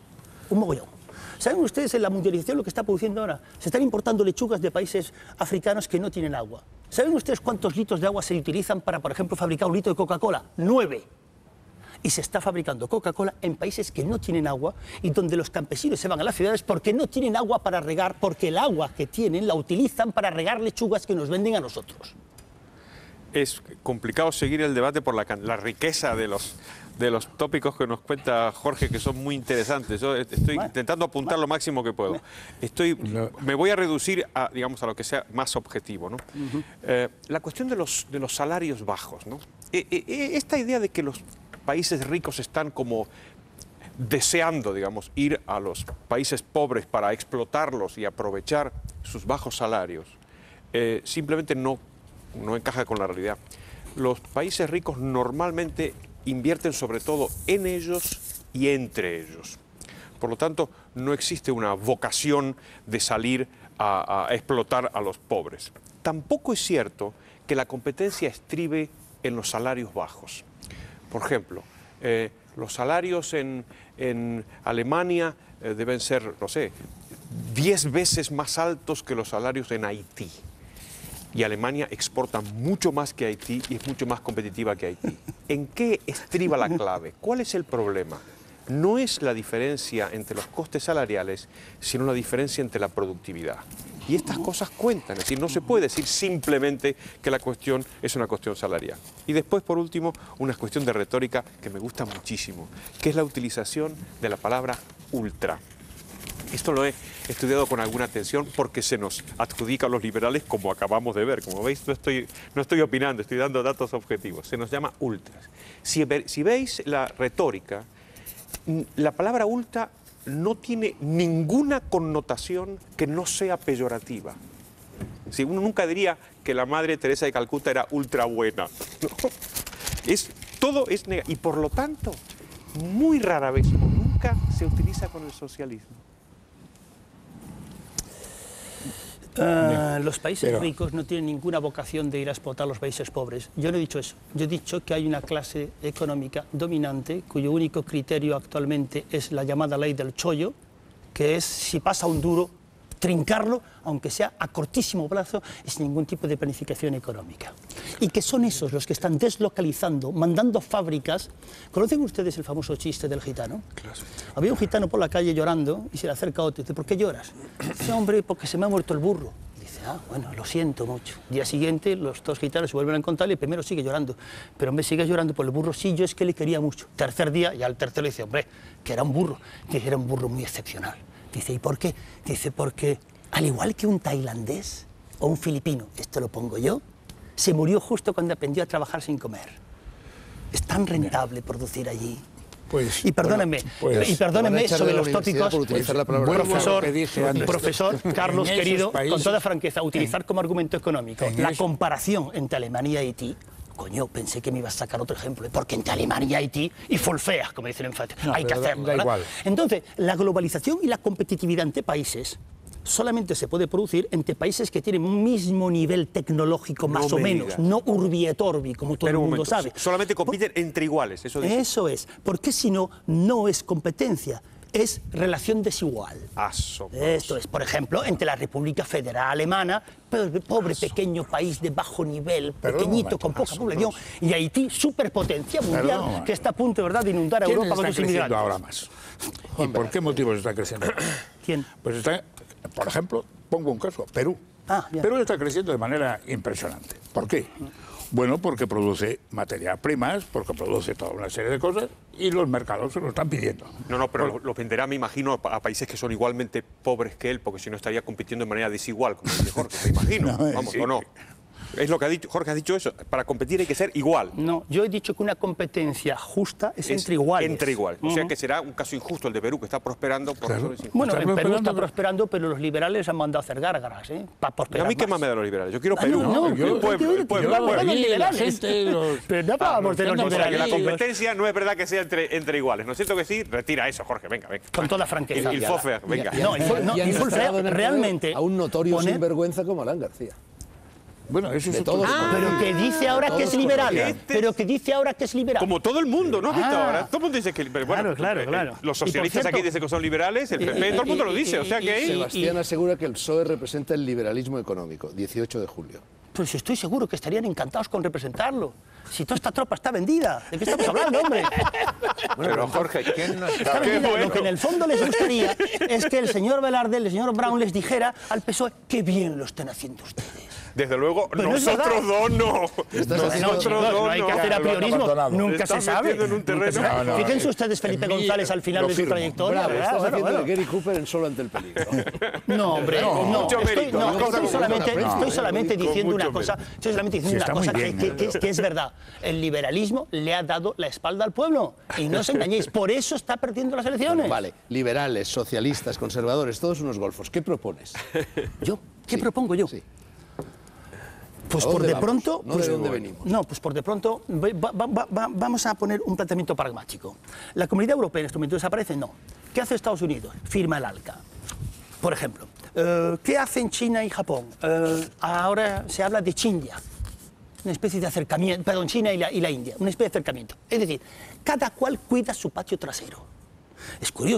Speaker 2: Un mogollón. ¿Saben ustedes en la mundialización lo que está produciendo ahora? Se están importando lechugas de países africanos que no tienen agua. ¿Saben ustedes cuántos litros de agua se utilizan para, por ejemplo, fabricar un litro de Coca-Cola? Nueve. Y se está fabricando Coca-Cola en países que no tienen agua y donde los campesinos se van a las ciudades porque no tienen agua para regar, porque el agua que tienen la utilizan para regar lechugas que nos venden a nosotros.
Speaker 5: es complicado seguir el debate por la, can- la riqueza de los, de los tópicos que nos cuenta Jorge, que son muy interesantes. Yo estoy
Speaker 2: Bueno,
Speaker 5: intentando apuntar lo máximo que puedo. Estoy, me voy a reducir a, digamos, a lo que sea más objetivo, ¿no? Eh, la cuestión de los, de los salarios bajos, ¿no? Eh, eh, eh, esta idea de que los países ricos están como deseando, digamos, ir a los países pobres para explotarlos y aprovechar sus bajos salarios, eh, simplemente no, no encaja con la realidad. Los países ricos normalmente invierten sobre todo en ellos y entre ellos. Por lo tanto, no existe una vocación de salir a, a explotar a los pobres. Tampoco es cierto que la competencia estribe en los salarios bajos. Por ejemplo, eh, los salarios en, en Alemania eh, deben ser, no sé, diez veces más altos que los salarios en Haití. Y Alemania exporta mucho más que Haití y es mucho más competitiva que Haití. ¿En qué estriba la clave? ¿Cuál es el problema? No es la diferencia entre los costes salariales, sino la diferencia entre la productividad. Y estas cosas cuentan, es decir, no se puede decir simplemente que la cuestión es una cuestión salarial. Y después, por último, una cuestión de retórica que me gusta muchísimo, que es la utilización de la palabra ultra. Esto lo he estudiado con alguna atención porque se nos adjudica a los liberales, como acabamos de ver. Como veis, no estoy, no estoy opinando, estoy dando datos objetivos. Se nos llama ultras. Si, ve, si veis la retórica, la palabra ultra no tiene ninguna connotación que no sea peyorativa. Si uno nunca diría que la Madre Teresa de Calcuta era ultra buena. ¿No? Es, todo es negativo. Y por lo tanto, muy rara vez o nunca se utiliza con el socialismo.
Speaker 2: Uh, los países
Speaker 4: Pero...
Speaker 2: ricos no tienen ninguna vocación de ir a explotar a los países pobres. Yo no he dicho eso. Yo he dicho que hay una clase económica dominante cuyo único criterio actualmente es la llamada ley del chollo, que es si pasa un duro, trincarlo, aunque sea a cortísimo plazo y sin ningún tipo de planificación económica. Y que son esos los que están deslocalizando, mandando fábricas. ¿Conocen ustedes el famoso chiste del gitano? Claro. Había un gitano por la calle llorando y se le acerca otro y dice, ¿por qué lloras? Dice, hombre, porque se me ha muerto el burro. Dice, ah, bueno, lo siento mucho. Día siguiente, los dos gitanos se vuelven a encontrar y el primero sigue llorando. Pero hombre, sigue llorando por el burro, sí, yo es que le quería mucho. Tercer día, y al tercero le dice, hombre, que era un burro. Dice, era un burro muy excepcional. Dice, ¿y por qué? Dice, porque al igual que un tailandés o un filipino, esto lo pongo yo, se murió justo cuando aprendió a trabajar sin comer. Es tan rentable producir allí.
Speaker 4: Pues,
Speaker 2: y perdónenme,
Speaker 4: bueno, pues,
Speaker 2: y perdónenme sobre los tópicos, profesor,
Speaker 4: antes.
Speaker 2: profesor Carlos, querido,
Speaker 4: países,
Speaker 2: con toda franqueza, utilizar
Speaker 4: en,
Speaker 2: como argumento económico la
Speaker 4: eso.
Speaker 2: comparación entre Alemania y Haití. Coño, pensé que me ibas a sacar otro ejemplo, porque entre Alemania y Haití, y folfeas, como dicen en Francia,
Speaker 4: no,
Speaker 2: hay que hacerlo,
Speaker 4: da
Speaker 2: ¿verdad?
Speaker 4: igual.
Speaker 2: Entonces, la globalización y la competitividad entre países solamente se puede producir entre países que tienen un mismo nivel tecnológico, más
Speaker 5: no
Speaker 2: o menos,
Speaker 5: digas.
Speaker 2: no urbi et orbi, como todo
Speaker 5: Pero
Speaker 2: el
Speaker 5: un
Speaker 2: mundo
Speaker 5: momento,
Speaker 2: sabe.
Speaker 5: solamente compiten Por... entre iguales, eso dice.
Speaker 2: Eso es, porque si no, no es competencia, es relación desigual.
Speaker 5: Asombroso.
Speaker 2: Esto es, por ejemplo, entre la República Federal Alemana, pobre, pobre pequeño país de bajo nivel,
Speaker 4: Perdón,
Speaker 2: pequeñito, con poca población, y Haití, superpotencia mundial,
Speaker 4: Perdón,
Speaker 2: que está a punto, ¿verdad?, de inundar a
Speaker 4: ¿Quién
Speaker 2: Europa
Speaker 4: está
Speaker 2: con sus
Speaker 4: creciendo
Speaker 2: inmigrantes.
Speaker 4: ahora más? ¿Y por qué motivos está creciendo?
Speaker 2: ¿Quién?
Speaker 4: Pues está, por ejemplo, pongo un caso, Perú.
Speaker 2: Ah, ya.
Speaker 4: Perú está creciendo de manera impresionante. ¿Por qué? Bueno, porque produce materias primas, porque produce toda una serie de cosas y los mercados se lo están pidiendo.
Speaker 5: No, no, pero lo, lo venderá, me imagino, a países que son igualmente pobres que él, porque si no estaría compitiendo de manera desigual, como dice Jorge, me imagino.
Speaker 4: No,
Speaker 5: Vamos,
Speaker 4: sí.
Speaker 5: ¿o no? Es lo que ha dicho, Jorge ha dicho eso, para competir hay que ser igual.
Speaker 2: No, yo he dicho que una competencia justa es,
Speaker 5: Es
Speaker 2: entre iguales.
Speaker 5: Entre iguales. O sea
Speaker 2: Uh-huh.
Speaker 5: que será un caso injusto el de Perú, que está prosperando por
Speaker 4: Claro.
Speaker 5: razones injustas.
Speaker 2: Bueno,
Speaker 4: Está
Speaker 2: en Perú
Speaker 4: prosperando,
Speaker 2: está
Speaker 4: pero-
Speaker 2: prosperando, pero los liberales han mandado a hacer gárgaras, ¿eh? Para
Speaker 5: ¿Y
Speaker 2: prosperar
Speaker 5: a mí qué
Speaker 2: más.
Speaker 5: más me da los liberales? Yo quiero
Speaker 2: Ah,
Speaker 5: Perú.
Speaker 2: no, no,
Speaker 4: yo-
Speaker 5: el pueblo, el pueblo.
Speaker 2: yo-
Speaker 5: el pueblo.
Speaker 2: yo-
Speaker 4: allí, la
Speaker 2: liberales.
Speaker 4: gente, los-
Speaker 2: Pero no hablábamos de los
Speaker 4: no,
Speaker 5: O sea, que la
Speaker 2: liberales.
Speaker 5: competencia no es verdad que sea entre, entre iguales. ¿No es cierto que sí? Retira eso, Jorge, venga, venga.
Speaker 2: Con toda franqueza.
Speaker 5: El, el Fofer, venga.
Speaker 2: No, y fue- no,
Speaker 1: y han
Speaker 2: y fue
Speaker 1: instalado en el
Speaker 2: realmente
Speaker 1: poder a un notorio
Speaker 2: poner-
Speaker 1: sinvergüenza como Alan García.
Speaker 4: Bueno, eso es
Speaker 1: De
Speaker 4: otro
Speaker 1: todos
Speaker 4: tema.
Speaker 1: conocidos.
Speaker 2: Pero que dice ahora que es
Speaker 1: Todos
Speaker 2: liberal.
Speaker 1: conocidos.
Speaker 2: Pero que dice ahora que es liberal.
Speaker 5: Como todo el mundo, ¿no has visto
Speaker 2: Ah.
Speaker 5: ahora? Todo el mundo dice que... pero bueno,
Speaker 2: Claro, claro,
Speaker 5: eh,
Speaker 2: claro.
Speaker 5: Los
Speaker 2: Y por
Speaker 5: socialistas
Speaker 2: cierto-
Speaker 5: aquí dicen que son liberales, el P P,
Speaker 2: y-
Speaker 5: todo el mundo
Speaker 2: y-
Speaker 5: lo dice.
Speaker 2: y-
Speaker 5: O sea que
Speaker 2: y-
Speaker 5: ahí...
Speaker 1: Sebastián asegura que el P S O E representa el liberalismo económico, dieciocho de julio.
Speaker 2: Pues si estoy seguro que estarían encantados con representarlo. Si toda esta tropa está vendida. ¿De qué estamos hablando, hombre?
Speaker 3: Pero Jorge, ¿quién no
Speaker 2: Está
Speaker 3: está?
Speaker 2: vendida.
Speaker 5: bueno.
Speaker 2: Lo que en el fondo les gustaría es que el señor Velarde, el señor Brown les dijera al P S O E qué bien lo están haciendo ustedes.
Speaker 5: Desde luego,
Speaker 2: Pero no es
Speaker 5: nosotros
Speaker 2: verdad.
Speaker 5: dos no.
Speaker 1: Estás
Speaker 2: No,
Speaker 1: haciendo-
Speaker 2: chicos,
Speaker 5: Nosotros
Speaker 2: no
Speaker 5: dos
Speaker 2: hay que
Speaker 5: no.
Speaker 2: hacer
Speaker 4: Ya, lo han
Speaker 2: apriorismo.
Speaker 4: abandonado.
Speaker 2: Nunca
Speaker 5: Estás
Speaker 2: se sabe.
Speaker 5: metiendo en un
Speaker 2: Nunca se
Speaker 5: terreno-
Speaker 2: sabe.
Speaker 4: No, no,
Speaker 2: Fíjense
Speaker 4: eh,
Speaker 2: ustedes Felipe
Speaker 4: en mí,
Speaker 2: González al final
Speaker 4: lo
Speaker 2: de su
Speaker 4: firmo.
Speaker 2: trayectoria.
Speaker 1: Bravo,
Speaker 2: ¿verdad?
Speaker 1: estás
Speaker 2: Bueno,
Speaker 1: haciendo
Speaker 2: bueno.
Speaker 1: de Gary Cooper en Solo ante el peligro.
Speaker 2: No, hombre,
Speaker 4: No,
Speaker 2: no,
Speaker 5: mucho
Speaker 2: estoy,
Speaker 5: mérito,
Speaker 2: no,
Speaker 5: las cosas
Speaker 2: estoy
Speaker 5: con
Speaker 2: solamente,
Speaker 1: mucho
Speaker 2: estoy
Speaker 1: mérito.
Speaker 2: solamente
Speaker 5: Con
Speaker 2: diciendo
Speaker 5: mucho
Speaker 2: una cosa,
Speaker 5: mérito.
Speaker 2: estoy solamente
Speaker 4: Sí,
Speaker 2: diciendo
Speaker 4: está
Speaker 2: una
Speaker 4: muy
Speaker 2: cosa que,
Speaker 4: bien,
Speaker 2: que-
Speaker 4: ¿eh?
Speaker 2: que es, que es verdad. El liberalismo le ha dado la espalda al pueblo y no os engañéis, por eso está perdiendo las elecciones.
Speaker 1: Vale, liberales, socialistas, conservadores, todos unos golfos. ¿Qué propones?
Speaker 2: ¿Yo? ¿Qué
Speaker 1: Sí,
Speaker 2: propongo yo?
Speaker 1: sí.
Speaker 2: Pues
Speaker 1: ¿A
Speaker 2: por
Speaker 1: dónde
Speaker 2: de
Speaker 1: vamos?
Speaker 2: pronto,
Speaker 1: No
Speaker 2: pues,
Speaker 1: de dónde venimos.
Speaker 2: No, pues por de pronto va- va- va- va- vamos a poner un planteamiento pragmático. ¿La Comunidad Europea en este momento desaparece? No. ¿Qué hace Estados Unidos? Firma el ALCA. Por ejemplo, eh, ¿qué hacen China y Japón? Eh, ahora se habla de Chindia, una especie de acercamiento, perdón, China y la, y la India, una especie de acercamiento. Es decir, cada cual cuida su patio trasero. Es curioso,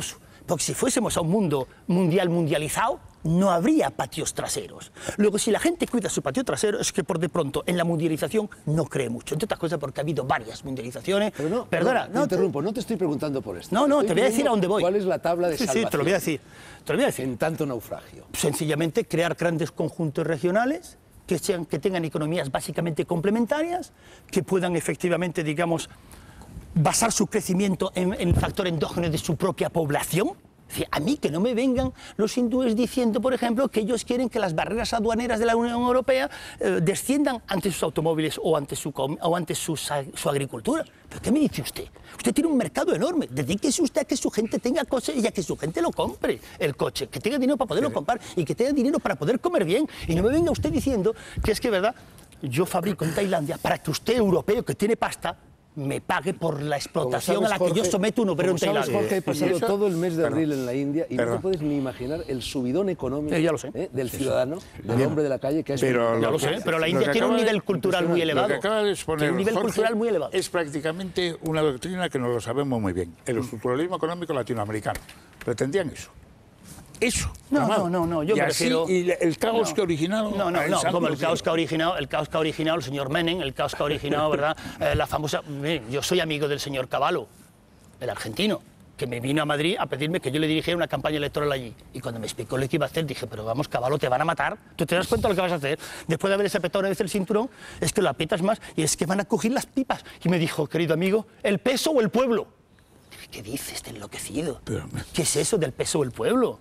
Speaker 2: Porque si fuésemos a un mundo mundial mundializado, no habría patios traseros. Luego, si la gente cuida su patio trasero, es que por de pronto en la mundialización no cree mucho. Entre otras cosas porque ha habido varias mundializaciones.
Speaker 1: Pero no,
Speaker 2: Perdona,
Speaker 1: no, te
Speaker 2: no
Speaker 1: interrumpo, no te estoy preguntando por esto.
Speaker 2: No, no,
Speaker 1: Estoy
Speaker 2: te voy a decir
Speaker 1: pidiendo
Speaker 2: a dónde voy.
Speaker 1: ¿Cuál es la tabla de
Speaker 2: sí,
Speaker 1: salvación?
Speaker 2: Sí, te lo voy a decir. Te lo voy a decir.
Speaker 1: En tanto naufragio.
Speaker 2: Sencillamente crear grandes conjuntos regionales que, sean, que tengan economías básicamente complementarias, que puedan efectivamente, digamos, basar su crecimiento en, en el factor endógeno de su propia población. A mí que no me vengan los hindúes diciendo, por ejemplo, que ellos quieren que las barreras aduaneras de la Unión Europea eh, desciendan ante sus automóviles o ante, su, o ante su, su agricultura. ¿Pero qué me dice usted? Usted tiene un mercado enorme. Dedíquese usted a que su gente tenga coche y a que su gente lo compre, el coche, que tenga dinero para poderlo comprar y que tenga dinero para poder comer bien. Y no me venga usted diciendo que es que, ¿verdad?, yo fabrico en Tailandia para que usted, europeo, que tiene pasta, me pague por la explotación
Speaker 1: sabes,
Speaker 2: a la que
Speaker 1: Jorge,
Speaker 2: yo someto un obrero en
Speaker 1: sabes,
Speaker 2: Tailandia.
Speaker 1: Jorge, he pasado
Speaker 4: eso,
Speaker 1: todo el mes de
Speaker 4: perdón,
Speaker 1: abril en la India y
Speaker 4: perdón.
Speaker 1: no te puedes ni imaginar el subidón económico
Speaker 2: Eh, ya lo sé.
Speaker 1: ¿eh? del ciudadano, del hombre de la calle que ha
Speaker 4: Pero
Speaker 1: experimentado.
Speaker 2: Ya lo sé, pero la India tiene un nivel cultural muy elevado.
Speaker 4: Lo que acaba de exponer
Speaker 2: Tiene un nivel
Speaker 4: Jorge
Speaker 2: cultural muy elevado.
Speaker 4: es prácticamente una doctrina que no lo sabemos muy bien. El estructuralismo económico latinoamericano. Pretendían eso. Eso.
Speaker 2: No,
Speaker 4: nada más.
Speaker 2: no, no, no, yo
Speaker 4: y
Speaker 2: prefiero-
Speaker 4: así, y el caos
Speaker 2: No.
Speaker 4: que ha originado...
Speaker 2: No, no,
Speaker 4: el
Speaker 2: no,
Speaker 4: Santo
Speaker 2: como el
Speaker 4: Cielo.
Speaker 2: caos que ha originado, el caos que ha originado el señor Menem, el caos que ha originado, ¿verdad?, eh, la famosa... Miren, yo soy amigo del señor Cavallo, el argentino, que me vino a Madrid a pedirme que yo le dirigiera una campaña electoral allí. Y cuando me explicó lo que iba a hacer, dije, pero vamos, Cavallo, te van a matar. ¿Tú te das cuenta de lo que vas a hacer? Después de haberse apretado una vez el cinturón, es que lo aprietas más y es que van a coger las pipas. Y me dijo, querido amigo, ¿el peso o el pueblo? Dije, ¿qué dices, este enloquecido?
Speaker 4: Pero-
Speaker 2: ¿Qué es eso del peso o el pueblo?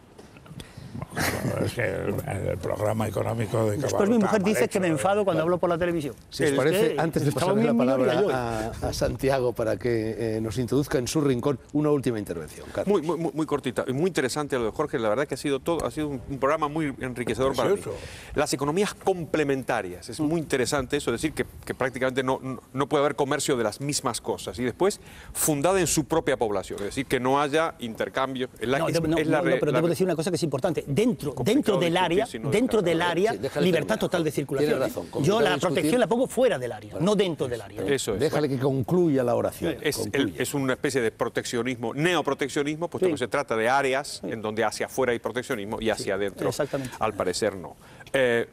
Speaker 4: Es que el, el programa económico de
Speaker 2: Después
Speaker 4: Caballo
Speaker 2: mi
Speaker 4: está
Speaker 2: mujer
Speaker 4: mal
Speaker 2: dice
Speaker 4: hecho,
Speaker 2: que me
Speaker 4: ¿no?
Speaker 2: enfado cuando hablo por la televisión.
Speaker 1: Si os
Speaker 2: Es
Speaker 1: parece,
Speaker 2: que
Speaker 1: antes de
Speaker 2: estaba
Speaker 1: pasar la
Speaker 2: muy minoría yo.
Speaker 1: palabra a, a Santiago para que eh, nos introduzca en su rincón, una última intervención. Carlos.
Speaker 5: Muy, muy, muy, muy cortita y muy interesante lo de Jorge. La verdad que ha sido todo, ha sido un, un programa muy enriquecedor para mí.
Speaker 4: Precioso.
Speaker 5: Las economías complementarias, es muy interesante eso, decir que, que prácticamente no, no, no puede haber comercio de las mismas cosas. Y después, fundada en su propia población, es decir, que no haya intercambio. Es la-
Speaker 2: No,
Speaker 5: es-
Speaker 2: debo- no,
Speaker 5: es la
Speaker 2: no,
Speaker 5: re-
Speaker 2: no, pero
Speaker 5: la
Speaker 2: debo
Speaker 5: re-
Speaker 2: decir una cosa que es importante. Dentro,
Speaker 5: Complicado
Speaker 2: dentro del
Speaker 5: discutir
Speaker 2: área,
Speaker 5: si no
Speaker 2: dentro del
Speaker 5: dejarlo.
Speaker 2: área,
Speaker 1: Sí, déjale
Speaker 2: libertad
Speaker 1: terminar,
Speaker 2: total de
Speaker 1: Jorge.
Speaker 2: circulación.
Speaker 1: Tiene razón,
Speaker 2: Yo
Speaker 1: complicado
Speaker 2: la
Speaker 1: discutir.
Speaker 2: protección la pongo fuera del área, no dentro del área.
Speaker 5: Eso es.
Speaker 1: Déjale que concluya la oración.
Speaker 5: Es, el-
Speaker 1: concluya.
Speaker 5: es una especie de proteccionismo, neoproteccionismo, puesto
Speaker 2: Sí.
Speaker 5: que se trata de áreas en donde hacia afuera hay proteccionismo y hacia adentro,
Speaker 2: exactamente.
Speaker 5: al parecer, no. Eh,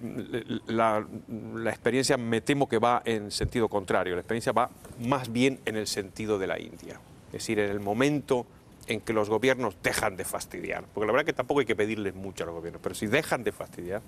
Speaker 5: la, la experiencia me temo que va en sentido contrario, la experiencia va más bien en el sentido de la India. Es decir, en el momento en que los gobiernos dejan de fastidiar, porque la verdad que tampoco hay que pedirles mucho a los gobiernos, pero si dejan de fastidiar,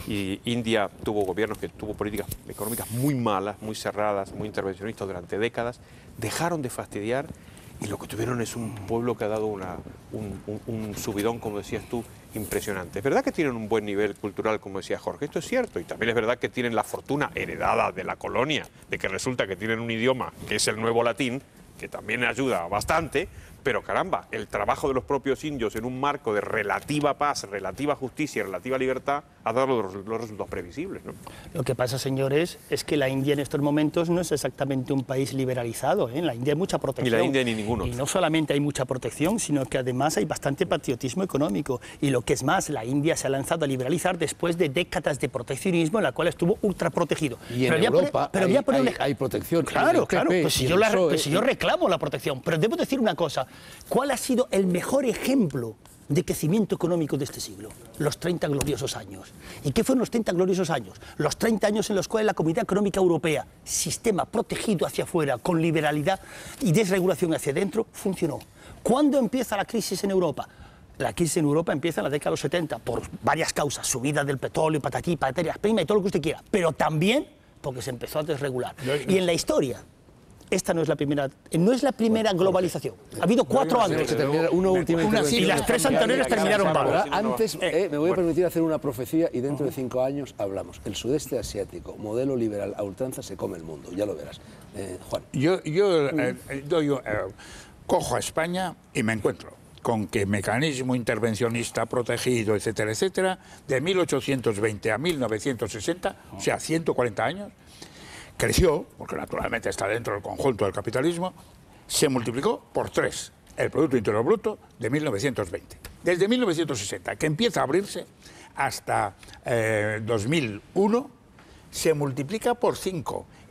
Speaker 5: y India tuvo gobiernos que tuvo políticas económicas muy malas, muy cerradas, muy intervencionistas durante décadas, dejaron de fastidiar y lo que tuvieron es un pueblo que ha dado una, un, un- un subidón, como decías tú, impresionante. Es verdad que tienen un buen nivel cultural, como decía Jorge, esto es cierto, y también es verdad que tienen la fortuna heredada de la colonia, de que resulta que tienen un idioma que es el nuevo latín, que también ayuda bastante, pero caramba, el trabajo de los propios indios en un marco de relativa paz, relativa justicia y relativa libertad ha dado los, los resultados previsibles, ¿no?
Speaker 2: Lo que pasa, señores, es que la India en estos momentos no es exactamente un país liberalizado. ¿eh? En la India hay mucha protección.
Speaker 5: Ni la India ni ningún otro.
Speaker 2: Y no solamente hay mucha protección, sino que además hay bastante patriotismo económico. Y lo que es más, la India se ha lanzado a liberalizar después de décadas de proteccionismo en la cual estuvo ultra protegido.
Speaker 1: Y en
Speaker 2: voy a poner-
Speaker 1: Europa
Speaker 2: pero voy a
Speaker 1: hay-
Speaker 2: poner un
Speaker 1: hay-
Speaker 2: ej-
Speaker 1: hay protección.
Speaker 2: Claro,
Speaker 1: El P P
Speaker 2: claro. Pues si,
Speaker 1: y
Speaker 2: yo
Speaker 1: el
Speaker 2: la-
Speaker 1: P S O E,
Speaker 2: pues si yo reclamo la protección. Pero debo decir una cosa. ¿Cuál ha sido el mejor ejemplo de crecimiento económico de este siglo? Los treinta gloriosos años. ¿Y qué fueron los treinta gloriosos años? Los treinta años en los cuales la Comunidad Económica Europea, sistema protegido hacia afuera, con liberalidad y desregulación hacia adentro, funcionó. ¿Cuándo empieza la crisis en Europa? La crisis en Europa empieza en la década de los setenta, por varias causas, subida del petróleo, patatí, materias primas y todo lo que usted quiera, pero también porque se empezó a desregular. Y en la historia, esta no es la primera, no es la primera globalización. Ha habido cuatro
Speaker 1: Tenemos
Speaker 2: antes.
Speaker 1: que terminar una última
Speaker 4: Una
Speaker 1: intervención.
Speaker 2: Y las tres anteriores terminaron
Speaker 1: Ahora,
Speaker 2: mal.
Speaker 1: antes, eh, me voy a permitir hacer una profecía y dentro de cinco años hablamos. El sudeste asiático, modelo liberal a ultranza, se come el mundo, ya lo verás. Eh, Juan.
Speaker 4: Yo, yo eh, eh, doy, un- eh, cojo a España y me encuentro con que mecanismo intervencionista protegido, etcétera, etcétera, de mil ochocientos veinte a mil novecientos sesenta, o sea, ciento cuarenta años, creció, porque naturalmente está dentro del conjunto del capitalismo, se multiplicó por tres el Producto Interior Bruto de mil novecientos veinte. Desde mil novecientos sesenta, que empieza a abrirse, hasta eh, dos mil uno, se multiplica por cinco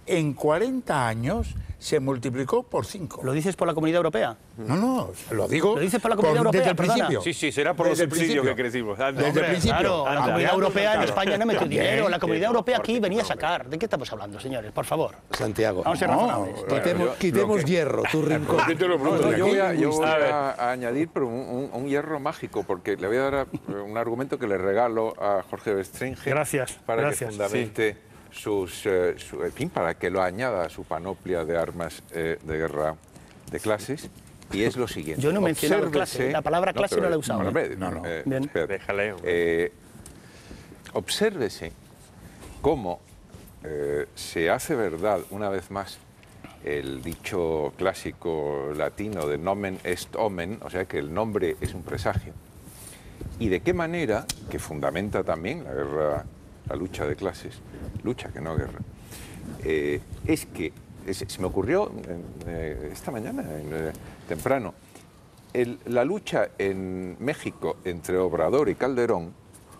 Speaker 4: en cuarenta años se multiplicó por cinco.
Speaker 2: ¿Lo dices por la Comunidad Europea?
Speaker 4: No, no, lo digo
Speaker 2: ¿Lo dices por la Comunidad Europea,
Speaker 4: desde el
Speaker 2: perdona?
Speaker 4: principio.
Speaker 5: Sí, sí, será por
Speaker 4: Desde
Speaker 5: los
Speaker 4: el
Speaker 5: subsidios
Speaker 4: principio.
Speaker 5: que crecimos. Anda,
Speaker 4: Desde el
Speaker 5: hombre.
Speaker 4: principio.
Speaker 2: Claro, la
Speaker 5: Anda.
Speaker 2: Comunidad Europea en España no metió
Speaker 4: También,
Speaker 2: dinero. La
Speaker 5: que
Speaker 2: Comunidad
Speaker 5: no,
Speaker 2: Europea
Speaker 5: por
Speaker 2: aquí
Speaker 5: ti,
Speaker 2: venía a
Speaker 5: no,
Speaker 2: sacar. ¿De qué estamos hablando, señores? Por favor.
Speaker 1: Santiago,
Speaker 2: Vamos a ser
Speaker 4: No,
Speaker 2: razonables.
Speaker 4: bueno,
Speaker 1: quitemos,
Speaker 3: yo-
Speaker 1: quitemos
Speaker 3: lo que-
Speaker 1: hierro, tu rincón.
Speaker 3: No, no, yo voy a, yo voy
Speaker 5: A ver.
Speaker 3: a- a añadir pero un, un- un hierro mágico, porque le voy a dar a- un argumento que le regalo a Jorge Bestringe
Speaker 2: Gracias,
Speaker 3: para
Speaker 2: gracias.
Speaker 3: que fundamente sus, eh, su- en fin, para que lo añada a su panoplia de armas eh, de guerra de clases, y es lo siguiente.
Speaker 2: Yo no he mencionado
Speaker 3: Obsérvese-
Speaker 2: clase, la palabra clase
Speaker 3: pero,
Speaker 2: no la he usado,
Speaker 3: bueno,
Speaker 2: ¿eh?
Speaker 3: hombre,
Speaker 4: No, no.
Speaker 3: eh,
Speaker 2: Bien.
Speaker 3: espera.
Speaker 5: Déjale, hombre.
Speaker 3: Eh, obsérvese cómo eh, se hace verdad una vez más el dicho clásico latino de nomen est omen, o sea que el nombre es un presagio, y de qué manera, que fundamenta también la guerra, la lucha de clases, lucha que no guerra, eh, es que, es- se me ocurrió eh, esta mañana, en, eh, temprano, el- la lucha en México entre Obrador y Calderón,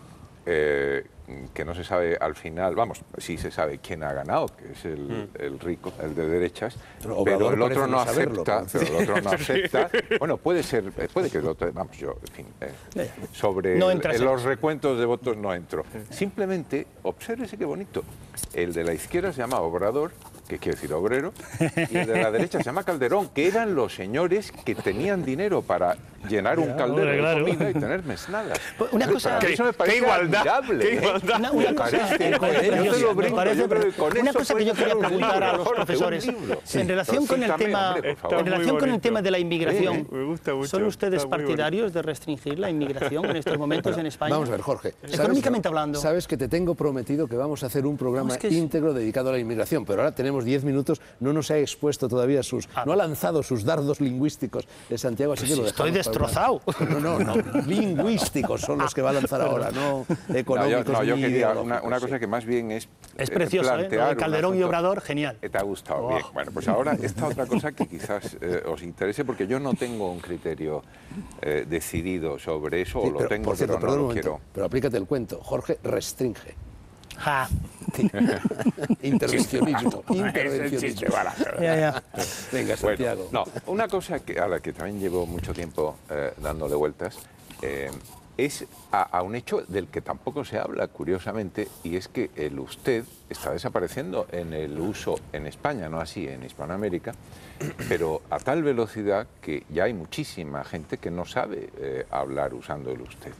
Speaker 3: eh, que no se sabe al final, vamos, sí se sabe quién ha ganado, que es el, el rico, el de derechas,
Speaker 1: Pero
Speaker 3: pero,
Speaker 1: Obrador
Speaker 3: el otro
Speaker 1: parece
Speaker 3: no
Speaker 1: no saberlo,
Speaker 3: acepta,
Speaker 1: pero-
Speaker 3: pero el otro no acepta. Bueno, puede ser, eh, puede que el otro, vamos, yo, en fin, eh, sobre
Speaker 2: No
Speaker 3: el-
Speaker 2: entras
Speaker 3: en
Speaker 2: en
Speaker 3: los
Speaker 2: eso.
Speaker 3: recuentos de votos no entro. Simplemente, obsérvese qué bonito. El de la izquierda se llama Obrador, que quiere decir obrero, y el de la derecha se llama Calderón, que eran los señores que tenían dinero para llenar un caldero
Speaker 2: claro.
Speaker 3: de comida y tener mesnadas.
Speaker 2: Pues una cosa-
Speaker 3: Para mí eso me
Speaker 5: Qué
Speaker 3: parece
Speaker 5: igualdad,
Speaker 3: admirable,
Speaker 5: qué
Speaker 3: ¿eh?
Speaker 5: igualdad.
Speaker 2: Una, una
Speaker 3: Me
Speaker 2: cosa,
Speaker 3: parece-
Speaker 2: me parece
Speaker 3: yo te lo
Speaker 2: preciosa, me
Speaker 3: brindo,
Speaker 2: parece
Speaker 3: yo creo que con
Speaker 2: una
Speaker 3: eso
Speaker 2: cosa que yo
Speaker 3: puedes
Speaker 2: quería
Speaker 3: hacer un
Speaker 2: preguntar a
Speaker 3: libro,
Speaker 2: los
Speaker 3: Jorge, un
Speaker 2: profesores
Speaker 3: libro.
Speaker 2: en relación con el
Speaker 3: Suéltame,
Speaker 2: tema
Speaker 3: hombre, por
Speaker 5: Está
Speaker 3: favor.
Speaker 2: en relación
Speaker 5: muy
Speaker 2: con el
Speaker 5: bonito.
Speaker 2: tema de la inmigración.
Speaker 5: Me gusta mucho,
Speaker 2: ¿Son ustedes
Speaker 5: está muy bonito.
Speaker 2: partidarios de restringir la inmigración en estos momentos en España?
Speaker 1: Vamos a ver, Jorge. ¿sabes-
Speaker 2: Económicamente hablando.
Speaker 1: Sabes que te tengo prometido que vamos a hacer un programa
Speaker 2: No, es que es-
Speaker 1: íntegro dedicado a la inmigración, pero ahora tenemos diez minutos, no nos ha expuesto todavía sus...
Speaker 2: Ah.
Speaker 1: no ha lanzado sus dardos lingüísticos de Santiago, así
Speaker 2: Pues
Speaker 1: que
Speaker 2: si
Speaker 1: lo
Speaker 2: estoy
Speaker 1: dejamos para una-
Speaker 2: destrozado.
Speaker 1: No, no, no. Lingüísticos son los que va a lanzar ahora, no
Speaker 3: No,
Speaker 1: económicos
Speaker 3: yo, no, yo
Speaker 1: ni
Speaker 3: quería una,
Speaker 1: ideológicos,
Speaker 3: una
Speaker 1: sí.
Speaker 3: cosa que más bien es
Speaker 2: Es
Speaker 3: eh,
Speaker 2: precioso, ¿eh? Lo
Speaker 3: plantear
Speaker 2: de
Speaker 3: un
Speaker 2: Calderón y
Speaker 3: asunto.
Speaker 2: Obrador, genial.
Speaker 3: Eh, ¿Te ha gustado?
Speaker 2: Oh.
Speaker 3: Bien. Bueno, pues ahora esta otra cosa que quizás eh, os interese, porque yo no tengo un criterio eh, decidido sobre eso,
Speaker 1: Sí,
Speaker 3: o lo
Speaker 1: pero,
Speaker 3: tengo,
Speaker 1: por cierto,
Speaker 3: pero
Speaker 1: perdón
Speaker 3: no
Speaker 1: un
Speaker 3: lo
Speaker 1: momento,
Speaker 3: quiero.
Speaker 1: pero aplícate el cuento. Jorge restringe.
Speaker 2: Ja.
Speaker 1: Intervencionismo.
Speaker 4: Es el
Speaker 1: Intervencionismo.
Speaker 4: chiste barato.
Speaker 2: Ya, ya.
Speaker 1: Venga, Santiago.
Speaker 3: Bueno, no, una cosa que, a la que también llevo mucho tiempo eh, dándole vueltas eh, es a, a un hecho del que tampoco se habla, curiosamente, y es que el usted está desapareciendo en el uso en España, no así en Hispanoamérica, pero a tal velocidad que ya hay muchísima gente que no sabe eh, hablar usando el usted.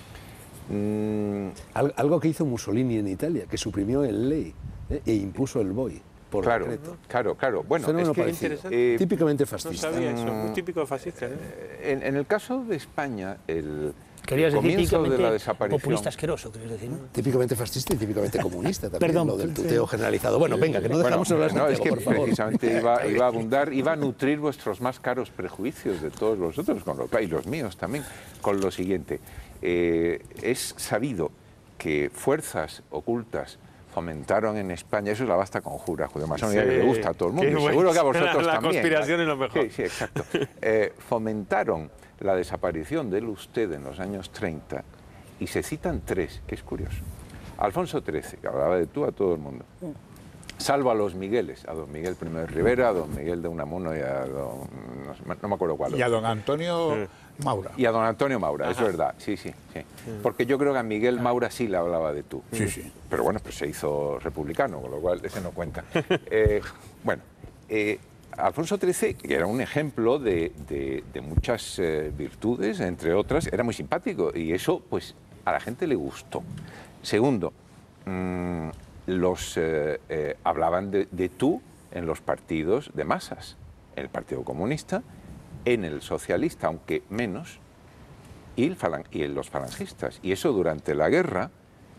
Speaker 3: Mm,
Speaker 1: Al- Algo que hizo Mussolini en Italia, que suprimió el ley ¿eh? e impuso el boy por
Speaker 3: claro,
Speaker 1: decreto.
Speaker 3: claro, claro. Bueno,
Speaker 1: Fenómeno
Speaker 3: es que
Speaker 1: parecido.
Speaker 5: interesante.
Speaker 3: eh,
Speaker 1: Típicamente
Speaker 5: No
Speaker 1: fascista.
Speaker 5: sabía eso, muy típico de fascista. ¿eh?
Speaker 3: en, en el caso de España, el,
Speaker 2: Querías
Speaker 3: el
Speaker 2: decir
Speaker 3: comienzo de la
Speaker 2: típicamente
Speaker 3: desaparición...
Speaker 2: populista asqueroso, querías decir, ¿no?
Speaker 1: Típicamente fascista y típicamente comunista también,
Speaker 2: Perdón,
Speaker 1: lo del
Speaker 2: sí.
Speaker 1: tuteo generalizado. Bueno, venga, que no
Speaker 3: Bueno,
Speaker 1: dejamos hablar
Speaker 3: no, es
Speaker 1: Santiago,
Speaker 3: que
Speaker 1: por favor.
Speaker 3: precisamente iba, iba a abundar, iba a nutrir vuestros más caros prejuicios de todos los otros, con lo, y los míos también, con lo siguiente. Eh, es sabido que fuerzas ocultas fomentaron en España, eso es la vasta conjura judeomasónica
Speaker 5: Sí,
Speaker 3: que le gusta a todo el mundo,
Speaker 5: qué
Speaker 3: y seguro que a
Speaker 5: buena.
Speaker 3: vosotros
Speaker 5: La
Speaker 3: también.
Speaker 5: conspiración es lo mejor.
Speaker 3: Sí, sí, exacto. Eh, fomentaron la desaparición del usted en los años treinta y se citan tres, que es curioso. Alfonso trece, que hablaba de tú a todo el mundo. Salvo a los Migueles, a don Miguel I de Rivera, a don Miguel de Unamuno y a don... no, sé, no me acuerdo cuál.
Speaker 4: Y a don Antonio Maura.
Speaker 3: Y a don Antonio Maura, es verdad, sí, sí, sí. Porque yo creo que a Miguel Maura sí le hablaba de tú.
Speaker 4: Sí, sí.
Speaker 3: Pero bueno, pues se hizo republicano, con lo cual ese no cuenta. Eh, bueno, eh, Alfonso trece, que era un ejemplo de, de- de muchas eh, virtudes, entre otras, era muy simpático y eso pues a la gente le gustó. Segundo, mm, los eh, eh, hablaban de, de tú en los partidos de masas, en el Partido Comunista, en el socialista, aunque menos, y, el falan- y en los falangistas. Y eso durante la guerra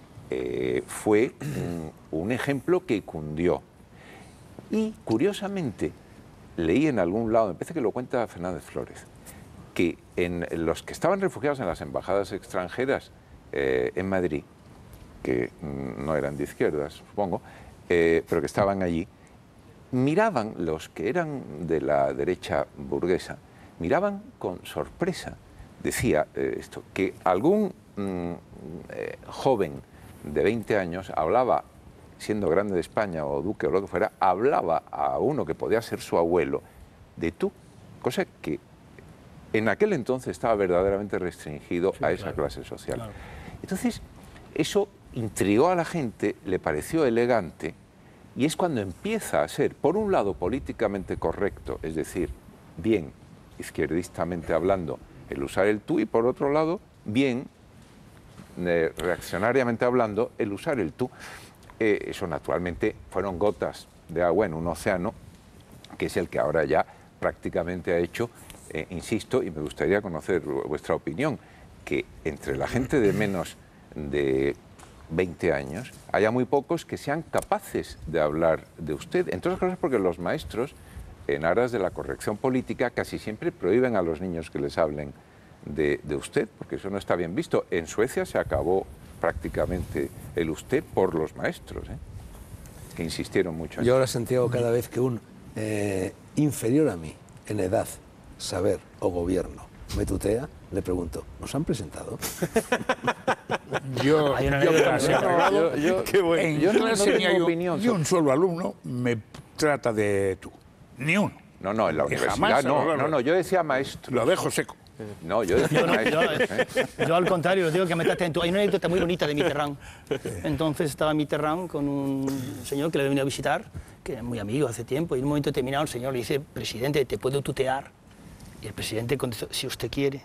Speaker 3: eh, fue mm, un ejemplo que cundió. Y curiosamente, leí en algún lado, me parece que lo cuenta Fernández Flórez, que en los que estaban refugiados en las embajadas extranjeras eh, en Madrid, que mm, no eran de izquierdas, supongo, eh, pero que estaban allí, miraban, los que eran de la derecha burguesa, miraban con sorpresa, decía eh, esto, que algún mm, eh, joven de veinte años hablaba siendo grande de España o duque o lo que fuera, hablaba a uno que podía ser su abuelo de tú, cosa que en aquel entonces estaba verdaderamente restringido sí, a esa claro, clase social. Claro. Entonces, eso intrigó a la gente, le pareció elegante, y es cuando empieza a ser, por un lado, políticamente correcto, es decir, bien, izquierdistamente hablando, el usar el tú, y por otro lado, bien, eh, reaccionariamente hablando, el usar el tú. Eh, eso naturalmente fueron gotas de agua en un océano, que es el que ahora ya prácticamente ha hecho, eh, insisto, y me gustaría conocer vuestra opinión, que entre la gente de menos de veinte años haya muy pocos que sean capaces de hablar de usted, entre otras cosas porque los maestros, en aras de la corrección política, casi siempre prohíben a los niños que les hablen de, de usted, porque eso no está bien visto. En Suecia se acabó prácticamente el usted por los maestros, ¿eh? que insistieron mucho en
Speaker 1: Yo ahora, Santiago, cada vez que un eh, inferior a mí, en edad, saber o gobierno, me tutea, le pregunto, ¿nos han presentado?
Speaker 4: Yo, yo, yo, yo,
Speaker 3: qué bueno.
Speaker 4: En
Speaker 3: yo no,
Speaker 4: clase
Speaker 3: no
Speaker 4: ni, hay,
Speaker 3: opinión,
Speaker 4: ni un solo alumno me trata de tú, ni uno.
Speaker 3: No, no, en la
Speaker 4: que
Speaker 3: universidad no, no, no, no, yo decía maestro.
Speaker 4: Lo dejo seco.
Speaker 3: No, yo decía
Speaker 2: yo, no,
Speaker 3: maestro.
Speaker 2: yo,
Speaker 3: ¿eh?
Speaker 2: yo al contrario, digo que me traten tú. Hay una anécdota muy bonita de Mitterrand. Entonces estaba Mitterrand con un señor que le había venido a visitar, que era muy amigo hace tiempo, y en un momento determinado el señor le dice, presidente, ¿te puedo tutear? Y el presidente contestó, si usted quiere.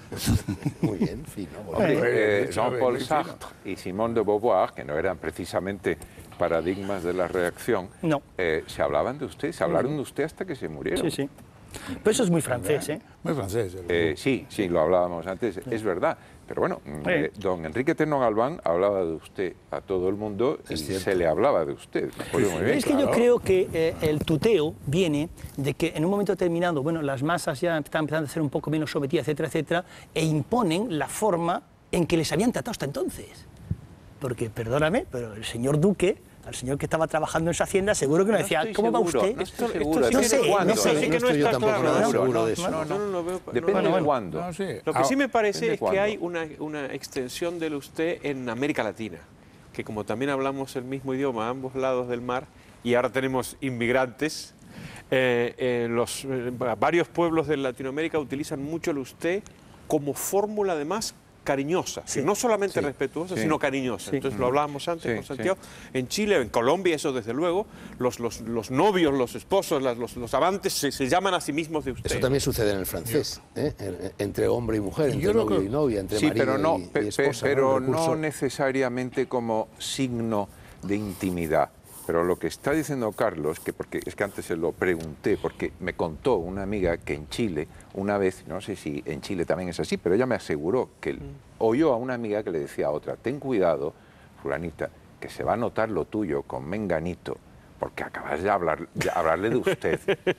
Speaker 1: Muy bien, fino.
Speaker 3: Hombre, eh, Jean-Paul Sartre y Simone de Beauvoir, que no eran precisamente paradigmas de la reacción,
Speaker 2: no.
Speaker 3: eh, se hablaban de usted, se hablaron de usted hasta que se murieron.
Speaker 2: Sí, sí. Pero eso es muy francés, ¿eh?
Speaker 4: Muy francés.
Speaker 3: Eh, sí, sí, lo hablábamos antes, sí. Es verdad. Pero bueno, eh, don Enrique Teno Galván hablaba de usted a todo el mundo y se le hablaba de usted. Me acuerdo muy bien,
Speaker 2: es que
Speaker 3: claro.
Speaker 2: yo creo que eh, el tuteo viene de que en un momento determinado, bueno, las masas ya están empezando a ser un poco menos sometidas, etcétera, etcétera, e imponen la forma en que les habían tratado hasta entonces. Porque, perdóname, pero el señor Duque, al señor que estaba trabajando en esa hacienda, seguro que no decía,
Speaker 3: no
Speaker 2: ¿cómo
Speaker 3: seguro,
Speaker 2: va usted?
Speaker 3: No estoy
Speaker 2: esto,
Speaker 3: seguro.
Speaker 2: esto, no sé,
Speaker 3: ¿Cuándo?
Speaker 2: no sé.
Speaker 1: No, no estoy yo tampoco nada seguro de eso.
Speaker 5: No, no, no, no veo,
Speaker 3: Depende
Speaker 5: no,
Speaker 3: de
Speaker 5: bueno,
Speaker 3: cuándo.
Speaker 4: No sé.
Speaker 5: Lo que sí me parece es
Speaker 3: cuándo.
Speaker 5: que hay una, una extensión del usted en América Latina, que como también hablamos el mismo idioma a ambos lados del mar, y ahora tenemos inmigrantes, eh, eh, los, eh, varios pueblos de Latinoamérica utilizan mucho el usted como fórmula además cariñosa,
Speaker 2: Sí.
Speaker 5: no solamente
Speaker 3: Sí.
Speaker 5: respetuosa,
Speaker 3: Sí.
Speaker 5: sino cariñosa.
Speaker 2: Sí.
Speaker 5: Entonces lo hablábamos antes
Speaker 3: Sí,
Speaker 5: con Santiago. En Chile, en Colombia, eso desde luego, los, los, los novios, los esposos, las, los, los amantes se, se llaman a sí mismos de usted.
Speaker 1: Eso también sucede en el francés, ¿eh? En- entre hombre y mujer, entre
Speaker 4: Yo lo
Speaker 1: novio
Speaker 4: que-
Speaker 1: y novia, entre
Speaker 3: Sí,
Speaker 1: marido
Speaker 3: pero no,
Speaker 1: y,
Speaker 3: pe-
Speaker 1: y esposa.
Speaker 3: pe- pero
Speaker 1: El recurso-
Speaker 3: no necesariamente como signo de intimidad. Pero lo que está diciendo Carlos, que porque es que antes se lo pregunté, porque me contó una amiga que en Chile, una vez, no sé si en Chile también es así, pero ella me aseguró que oyó a una amiga que le decía a otra, ten cuidado, fulanita, que se va a notar lo tuyo con menganito, porque acabas de, hablar, de hablarle de usted.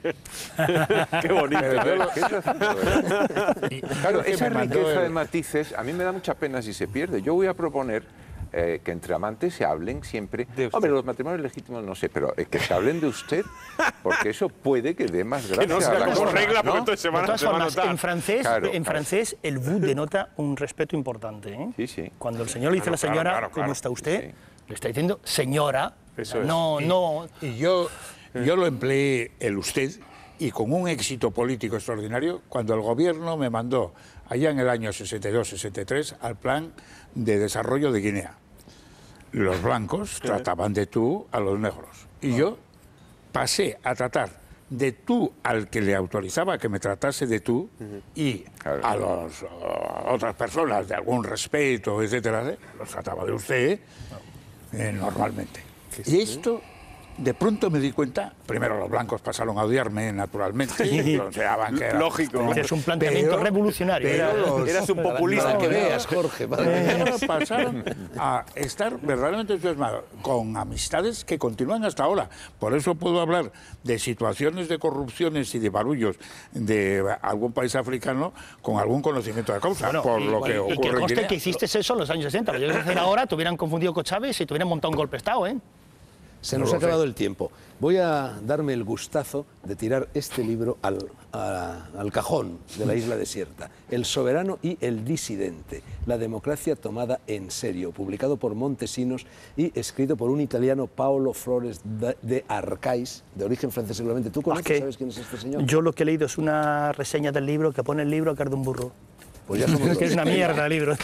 Speaker 5: Qué bonito.
Speaker 3: Pero, ¿qué es haciendo, verdad? Claro,
Speaker 4: Creo que
Speaker 3: esa
Speaker 4: me mandó
Speaker 3: riqueza
Speaker 4: el-
Speaker 3: de matices a mí me da mucha pena si se pierde. Yo voy a proponer eh, que entre amantes se hablen siempre.
Speaker 5: De usted.
Speaker 3: Hombre, los matrimonios legítimos no sé, pero eh, que se hablen de usted, porque eso puede que dé más gracia
Speaker 5: Que no
Speaker 3: a
Speaker 5: sea
Speaker 3: la
Speaker 5: como
Speaker 3: cosa,
Speaker 5: regla,
Speaker 3: ¿no?
Speaker 5: porque entonces se
Speaker 2: De
Speaker 5: van, a-
Speaker 2: todas
Speaker 5: se van a
Speaker 2: formas,
Speaker 5: notar.
Speaker 2: en francés,
Speaker 3: Claro,
Speaker 2: en
Speaker 3: claro.
Speaker 2: francés el vous denota un respeto importante, ¿eh?
Speaker 3: Sí, sí.
Speaker 2: Cuando el señor le dice a la
Speaker 5: Claro,
Speaker 2: señora,
Speaker 5: claro, claro,
Speaker 2: ¿cómo está usted?
Speaker 3: sí.
Speaker 2: Le está diciendo señora,
Speaker 5: Eso es.
Speaker 2: no, no...
Speaker 4: Y yo, yo lo empleé el usted y con un éxito político extraordinario cuando el gobierno me mandó allá en el año sesenta y dos sesenta y tres al plan de desarrollo de Guinea. Los blancos trataban de tú a los negros y yo pasé a tratar de tú al que le autorizaba que me tratase de tú y
Speaker 3: Claro.
Speaker 4: a las otras personas de algún respeto, etcétera, ¿eh? Los trataba de usted eh, normalmente. Y esto, de pronto me di cuenta, primero los blancos pasaron a odiarme naturalmente, consideraban que era...
Speaker 5: Lógico.
Speaker 2: Es un planteamiento
Speaker 4: Pero-
Speaker 2: revolucionario.
Speaker 4: pero
Speaker 2: Era-
Speaker 4: los-
Speaker 5: Eras un populista.
Speaker 1: Para que veas, Jorge. para que veas.
Speaker 4: Pero pasaron a estar verdaderamente entusiasmados con amistades que continúan hasta ahora. Por eso puedo hablar de situaciones de corrupciones y de barullos de algún país africano con algún conocimiento de causa,
Speaker 2: Bueno,
Speaker 4: por
Speaker 2: y,
Speaker 4: lo que
Speaker 2: y
Speaker 4: ocurre
Speaker 2: que
Speaker 4: en
Speaker 2: conste
Speaker 4: Guinea.
Speaker 2: que hiciste eso en los años sesenta. Lo que hacer ahora, te hubieran confundido con Chávez y te hubieran montado un golpe de Estado, ¿eh?
Speaker 1: Se
Speaker 4: No
Speaker 1: nos
Speaker 4: lo
Speaker 1: ha acabado
Speaker 4: sé.
Speaker 1: el tiempo. Voy a darme el gustazo de tirar este libro al, a- al cajón de la isla desierta. El soberano y el disidente. La democracia tomada en serio. Publicado por Montesinos y escrito por un italiano, Paolo Flores de, de Arcais, de origen francés seguramente. ¿Tú conoces?
Speaker 2: ¿Qué?
Speaker 1: ¿Sabes quién es este señor?
Speaker 2: Yo lo que he leído es una reseña del libro que pone el libro a cara de un burro.
Speaker 1: Pues ya somos
Speaker 2: Que es
Speaker 1: dos.
Speaker 2: una mierda el libro.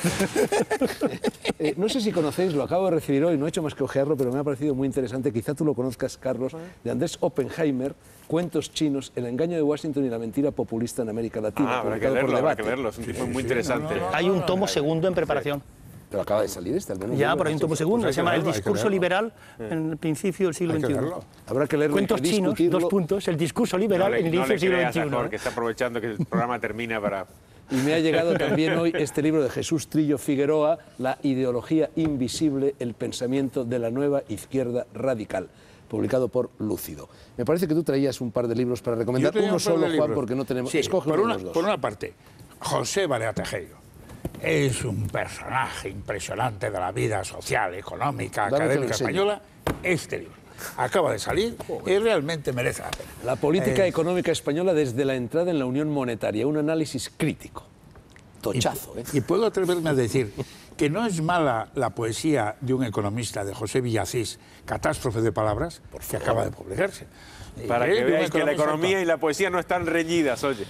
Speaker 1: Eh, no sé si conocéis, lo acabo de recibir hoy, no he hecho más que ojearlo, pero me ha parecido muy interesante. Quizá tú lo conozcas, Carlos, de Andrés Oppenheimer, Cuentos chinos, el engaño de Washington y la mentira populista en América Latina.
Speaker 5: Ah, habrá que
Speaker 1: publicado por
Speaker 5: leerlo, habrá que
Speaker 1: Debate.
Speaker 5: leerlo. Es un tipo muy interesante.
Speaker 2: Hay un tomo segundo en preparación.
Speaker 1: Pero acaba de salir este, al menos.
Speaker 2: Ya,
Speaker 1: yo lo
Speaker 2: pero hay
Speaker 1: he
Speaker 2: un
Speaker 1: hecho.
Speaker 2: tomo segundo,
Speaker 4: Pues hay
Speaker 2: se llama
Speaker 4: que
Speaker 2: El
Speaker 4: leerlo, hay que
Speaker 2: discurso
Speaker 4: leerlo.
Speaker 2: liberal en el principio del siglo
Speaker 4: Hay que
Speaker 2: veintiuno.
Speaker 4: leerlo.
Speaker 1: Habrá que leerlo y
Speaker 2: Cuentos
Speaker 1: que
Speaker 2: chinos,
Speaker 1: discutirlo.
Speaker 2: dos puntos, el discurso
Speaker 5: No
Speaker 2: liberal
Speaker 5: le,
Speaker 2: en el
Speaker 5: no
Speaker 2: inicio
Speaker 5: le
Speaker 2: del siglo
Speaker 5: creas a
Speaker 2: veintiuno.
Speaker 5: Jorge, que está aprovechando que el programa termina para...
Speaker 1: Y me ha llegado también hoy este libro de Jesús Trillo Figueroa, La ideología invisible, el pensamiento de la nueva izquierda radical, publicado por Lúcido. Me parece que tú traías un par de libros para recomendar.
Speaker 4: Yo tenía
Speaker 1: Uno
Speaker 4: un par de
Speaker 1: solo, Juan,
Speaker 4: libros.
Speaker 1: porque no tenemos...
Speaker 4: Sí,
Speaker 1: Escoge
Speaker 4: por
Speaker 1: uno
Speaker 4: una,
Speaker 1: de los dos.
Speaker 4: por una parte, José Barea Tejero es un personaje impresionante de la vida social, económica,
Speaker 1: Dame que lo
Speaker 4: académica
Speaker 1: enseñe.
Speaker 4: española. Este libro acaba de salir y realmente merece la pena.
Speaker 1: La política
Speaker 4: Eh,
Speaker 1: económica española desde la entrada en la Unión Monetaria, un análisis crítico. Tochazo, ¿eh?
Speaker 4: Y puedo atreverme a decir que no es mala la poesía de un economista, de José Villacís, Catástrofe de Palabras, que acaba de publicarse.
Speaker 5: Para
Speaker 4: Eh,
Speaker 5: que
Speaker 4: de un
Speaker 5: veáis que la
Speaker 4: economista
Speaker 5: economía y la poesía no están reñidas, oye.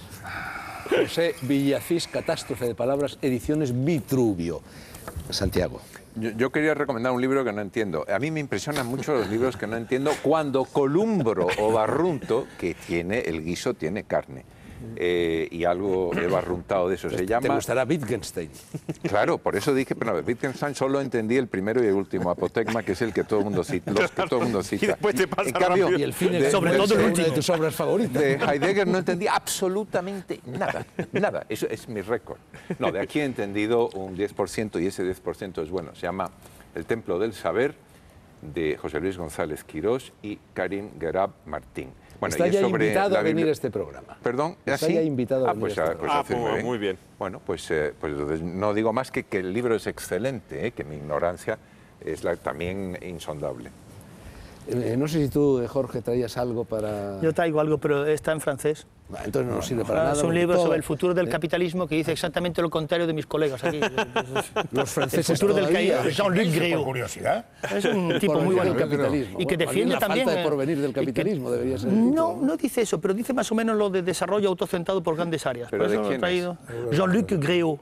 Speaker 1: José Villacís, Catástrofe de Palabras, ediciones Vitruvio. Santiago.
Speaker 3: Yo, yo quería recomendar un libro que no entiendo. A mí me impresionan mucho los libros que no entiendo cuando Columbro o Barrunto, que tiene el guiso, tiene carne. Eh, y algo he barruntado de eso. Se
Speaker 1: Te
Speaker 3: llama...
Speaker 1: gustará Wittgenstein.
Speaker 3: Claro, por eso dije, pero no, Wittgenstein solo entendí el primero y el último, Apotegma, que es el que todo el mundo cita. Los que todo el mundo cita.
Speaker 5: Y después te pasa
Speaker 3: En cambio,
Speaker 5: rápido.
Speaker 1: Y el fin
Speaker 3: de-
Speaker 1: es
Speaker 2: Sobre
Speaker 3: de-
Speaker 2: todo el
Speaker 1: una
Speaker 2: último.
Speaker 1: de tus obras favoritas.
Speaker 3: de Heidegger no entendí absolutamente nada, nada, eso es mi récord. No, de aquí he entendido un diez por ciento y ese diez por ciento es bueno. Se llama El Templo del Saber, de José Luis González Quirós y Karim Gerab Martín. Bueno,
Speaker 1: Está
Speaker 3: y es
Speaker 1: ya
Speaker 3: sobre
Speaker 1: invitado
Speaker 3: la
Speaker 1: a venir
Speaker 3: Biblia-
Speaker 1: a este programa.
Speaker 3: Perdón,
Speaker 1: Está
Speaker 3: ¿así?
Speaker 1: ya invitado a
Speaker 3: ah,
Speaker 1: venir
Speaker 3: pues,
Speaker 1: a este
Speaker 3: ah, pues
Speaker 5: programa.
Speaker 3: hace
Speaker 5: Ah,
Speaker 3: bien.
Speaker 5: muy bien.
Speaker 3: Bueno, pues, eh, pues entonces no digo más que que el libro es excelente, eh, que mi ignorancia es la, también insondable.
Speaker 1: Eh, no sé si tú, eh, Jorge, traías algo para...
Speaker 2: Yo traigo algo, pero está en francés.
Speaker 1: Bah, entonces no nos sirve para nada.
Speaker 2: Es un
Speaker 1: porque
Speaker 2: libro
Speaker 1: todo-
Speaker 2: sobre el futuro del
Speaker 1: eh,
Speaker 2: capitalismo que dice exactamente lo contrario de mis colegas aquí.
Speaker 1: Los
Speaker 2: El
Speaker 1: franceses
Speaker 2: futuro del
Speaker 1: todavía-
Speaker 2: ca- Jean-Luc
Speaker 4: Por
Speaker 2: Gréau.
Speaker 4: curiosidad.
Speaker 2: Es un tipo
Speaker 1: por
Speaker 2: muy
Speaker 1: venir
Speaker 2: bueno.
Speaker 1: del capitalismo.
Speaker 2: Y que
Speaker 1: Bueno,
Speaker 2: defiende
Speaker 1: la
Speaker 2: también...
Speaker 1: falta de
Speaker 2: eh,
Speaker 1: porvenir del
Speaker 2: y que-
Speaker 1: capitalismo debería ser el título,
Speaker 2: No,
Speaker 1: ¿no?
Speaker 2: no dice eso, pero dice más o menos lo de desarrollo autocentrado por grandes áreas.
Speaker 3: ¿Pero
Speaker 2: Por
Speaker 3: de
Speaker 2: eso lo he
Speaker 3: quién
Speaker 2: traído. Jean-Luc Gréau.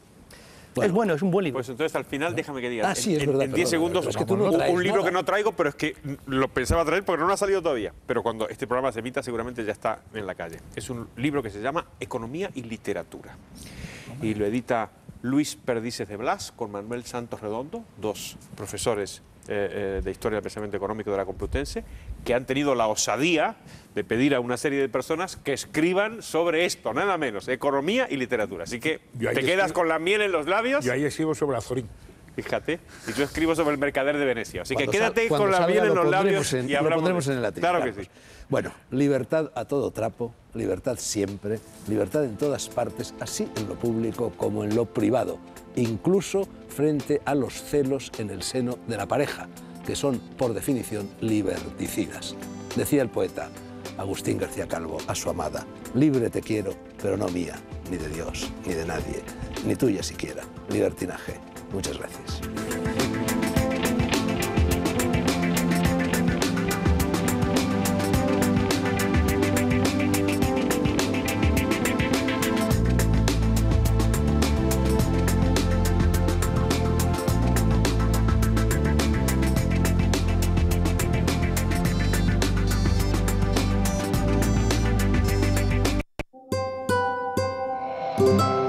Speaker 2: Es bueno, es un buen libro.
Speaker 5: Pues entonces al final déjame que diga.
Speaker 1: Ah, sí, es
Speaker 5: en,
Speaker 1: verdad,
Speaker 5: en diez
Speaker 1: perdona,
Speaker 5: segundos,
Speaker 1: pero es que tú no
Speaker 5: un,
Speaker 1: traes
Speaker 5: un libro
Speaker 1: nada.
Speaker 5: que no traigo, pero es que lo pensaba traer porque no ha salido todavía. Pero cuando este programa se emita, seguramente ya está en la calle. Es un libro que se llama Economía y Literatura. Y lo edita Luis Perdices de Blas con Manuel Santos Redondo, dos profesores eh, eh, de Historia del Pensamiento Económico de la Complutense, que han tenido la osadía de pedir a una serie de personas que escriban sobre esto, nada menos, economía y literatura. Así que
Speaker 4: Yo ahí
Speaker 5: te quedas
Speaker 4: escribo-
Speaker 5: con la miel en los labios.
Speaker 4: Yo ahí escribo sobre Azorín.
Speaker 5: Fíjate, y yo escribo sobre el mercader de Venecia. Así que
Speaker 1: Cuando
Speaker 5: quédate
Speaker 1: sal- cuando
Speaker 5: con la
Speaker 1: salga
Speaker 5: miel en
Speaker 1: lo
Speaker 5: los
Speaker 1: pondremos
Speaker 5: labios
Speaker 1: en-
Speaker 5: y
Speaker 1: lo
Speaker 5: hablamos.
Speaker 1: pondremos
Speaker 5: de-
Speaker 1: en el látigo,
Speaker 5: Claro que
Speaker 1: Carlos.
Speaker 5: sí.
Speaker 1: Bueno, libertad a todo trapo, libertad siempre, libertad en todas partes, así en lo público como en lo privado, incluso frente a los celos en el seno de la pareja, que son, por definición, liberticidas. Decía el poeta Agustín García Calvo a su amada: libre te quiero, pero no mía, ni de Dios, ni de nadie, ni tuya siquiera. Libertinaje. Muchas gracias.
Speaker 6: Thank you.